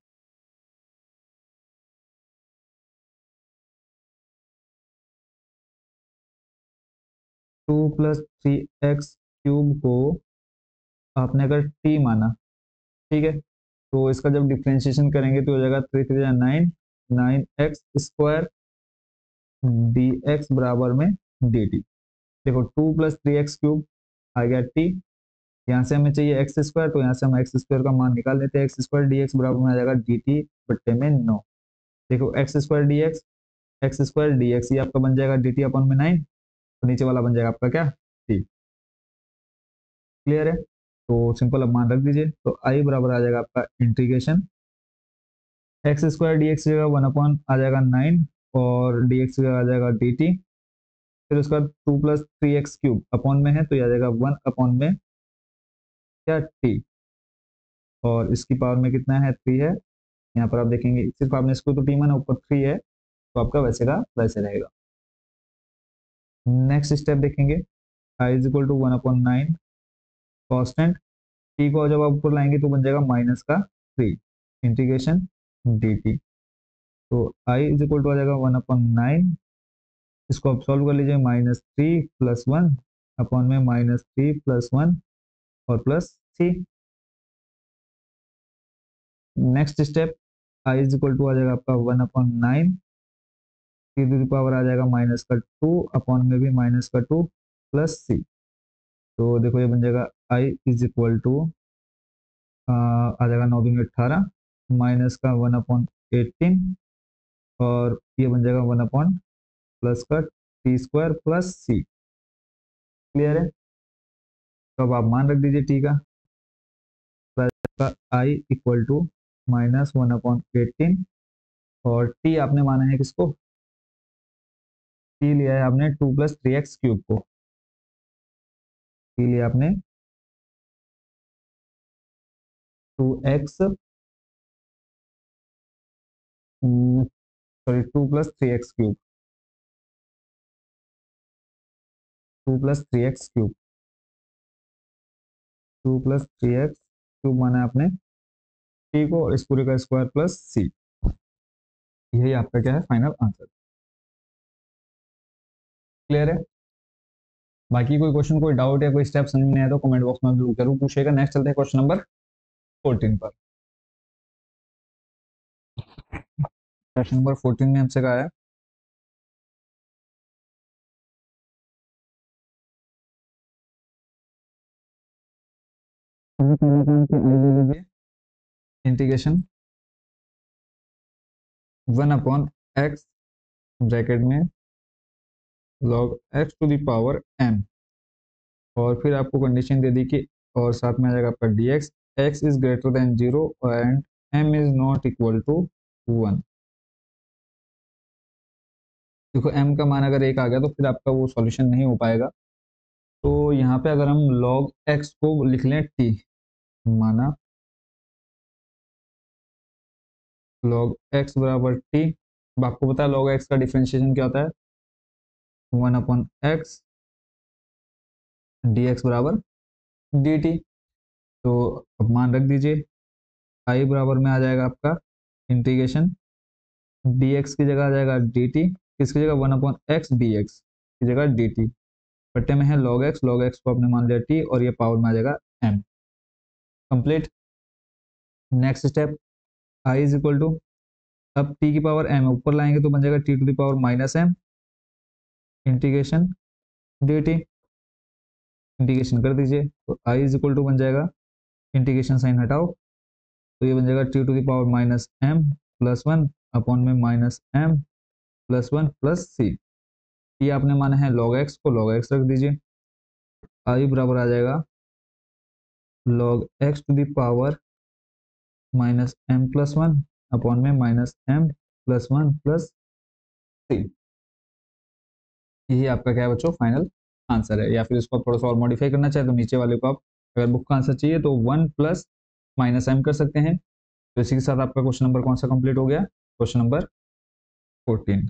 two plus three x cube को आपने अगर टी माना, ठीक है, तो इसका जब डिफ्रेंशिएशन करेंगे तो हो जाएगा three three nine, nine x square D x बराबर में डी टी। देखो two plus three x cube आ गया टी, यहाँ से हमें चाहिए एक्स स्क्वायर, तो यहाँ से हम एक्स स्क्वायर का मान निकाल लेते हैं, एक्स स्क्वायर डी एक्स बराबर में आ जाएगा डी टी बट्टे में नौ। देखो x square D x, x square D x, ये आपका बन जाएगा डी टी अपन में नाइन, तो नीचे वाला बन जाएगा आपका क्या, टी। क्लियर है? तो सिंपल अब मान रख दीजिए, तो आई बराबर आ जाएगा आपका integration x square D x जगह वन अपॉन आ जाएगा नाइन, और डी एक्स जगह आ जाएगा डी टी। फिर उसका two plus three x cube upon में है, तो ये आ जाएगा वन अपॉन में क्या, टी, और इसकी पावर में कितना है, थ्री है। यहाँ पर आप देखेंगे सिर्फ आपने इसको तो टी माना, ऊपर थ्री है, तो आपका वैसे का वैसे रहेगा। नेक्स्ट स्टेप देखेंगे, I is equal to one upon nine constant, t को जब आप ऊपर लाएंगे तो बन जाएगा माइनस का थ्री, इंटीग्रेशन डी टी। तो आई इज इक्वल टू आ जाएगा वन अपॉन नाइन, इसको आप सॉल्व कर लीजिए, minus three plus one upon में माइनस थ्री प्लस वन और plus three. Next step, I is equal to आ जाएगा आपका one upon nine, t to the power आ जाएगा माइनस का टू अपॉन में भी माइनस का टू प्लस सी। तो देखो ये बन जाएगा आई इज इक्वल टू आ जाएगा नौ दूनी अट्ठारह, माइनस का वन अपॉन एटीन और ये बन जाएगा वन अपॉन प्लस का टी स्क्वायर प्लस सी। क्लियर है? तो अब आप मान रख दीजिए टी का, का I equal to minus one upon eighteen और टी आपने माना है किसको, टी लिया है आपने two plus three x cube को, टी लिया आपने two x sorry two plus three x cube, two plus three x cube, two plus three x cube माना है आपने टी को और इस पूरे का स्क्वायर प्लस सी। यही आपका क्या है फाइनल आंसर। क्लियर है? बाकी कोई क्वेश्चन, कोई डाउट या कोई स्टेप समझ में आया तो कमेंट बॉक्स में जरूर जरूर पूछेगा। नेक्स्ट चलते हैं क्वेश्चन नंबर फोर्टीन पर। क्वेश्चन नंबर फोर्टीन में हमसे कहा है integration one upon x bracket में log x to the power m, और फिर आपको कंडीशन दे दी कि और साथ में आ जाएगा आपका d x, x is greater than zero and m is not equal to one. देखो m का मान अगर एक आ गया तो फिर आपका वो सॉल्यूशन नहीं हो पाएगा। तो यहाँ पे अगर हम log x को लिख लें t, माना log x बराबर t, अब आपको पता है log x का डिफरेंशिएशन क्या होता है, one upon x D x बराबर डी टी। तो अब मान रख दीजिए, i बराबर में आ जाएगा आपका इंटीग्रेशन dx की जगह आ जाएगा dt, किसकी जगह one upon x D x की जगह dt, बट्टे में है log x, log x को आपने मान लिया t और ये पावर में आ जाएगा m। Complete. Next step, i is equal to, अब t की पावर m ऊपर लाएंगे तो बन जाएगा t to the power minus M integration dt, integration कर दीजिए तो i इज इक्वल टू बन जाएगा, इंटीग्रेशन साइन हटाओ तो ये बन जाएगा t to the power minus M plus one upon में minus M plus one plus C. ये आपने माना है log x को, log x रख दीजिए, i बराबर आ जाएगा log x to the power minus M plus one upon में minus M plus one plus C. यही आपका क्या है बच्चों फाइनल आंसर है। या फिर इसको आप थोड़ा सा और मॉडिफाई करना चाहे तो नीचे वाले को आप, अगर बुक का आंसर चाहिए तो वन प्लस माइनस एम कर सकते हैं। तो इसी के साथ आपका क्वेश्चन नंबर कौन सा कंप्लीट हो गया, क्वेश्चन नंबर फोर्टीन।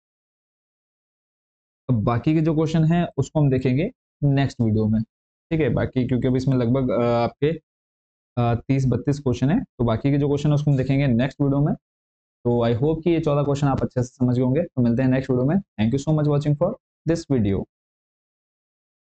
अब बाकी के जो क्वेश्चन हैं उसको हम देखेंगे नेक्स्ट वीडियो में, ठीक है। बाकी क्योंकि अभी इसमें लगभग आपके तीस बत्तीस क्वेश्चन है, तो बाकी के जो क्वेश्चन है उसको हम देखेंगे नेक्स्ट वीडियो में। तो आई होप कि ये चौदह क्वेश्चन आप अच्छे से समझ गए होंगे। तो मिलते हैं नेक्स्ट वीडियो में। Thank you so much watching for this video.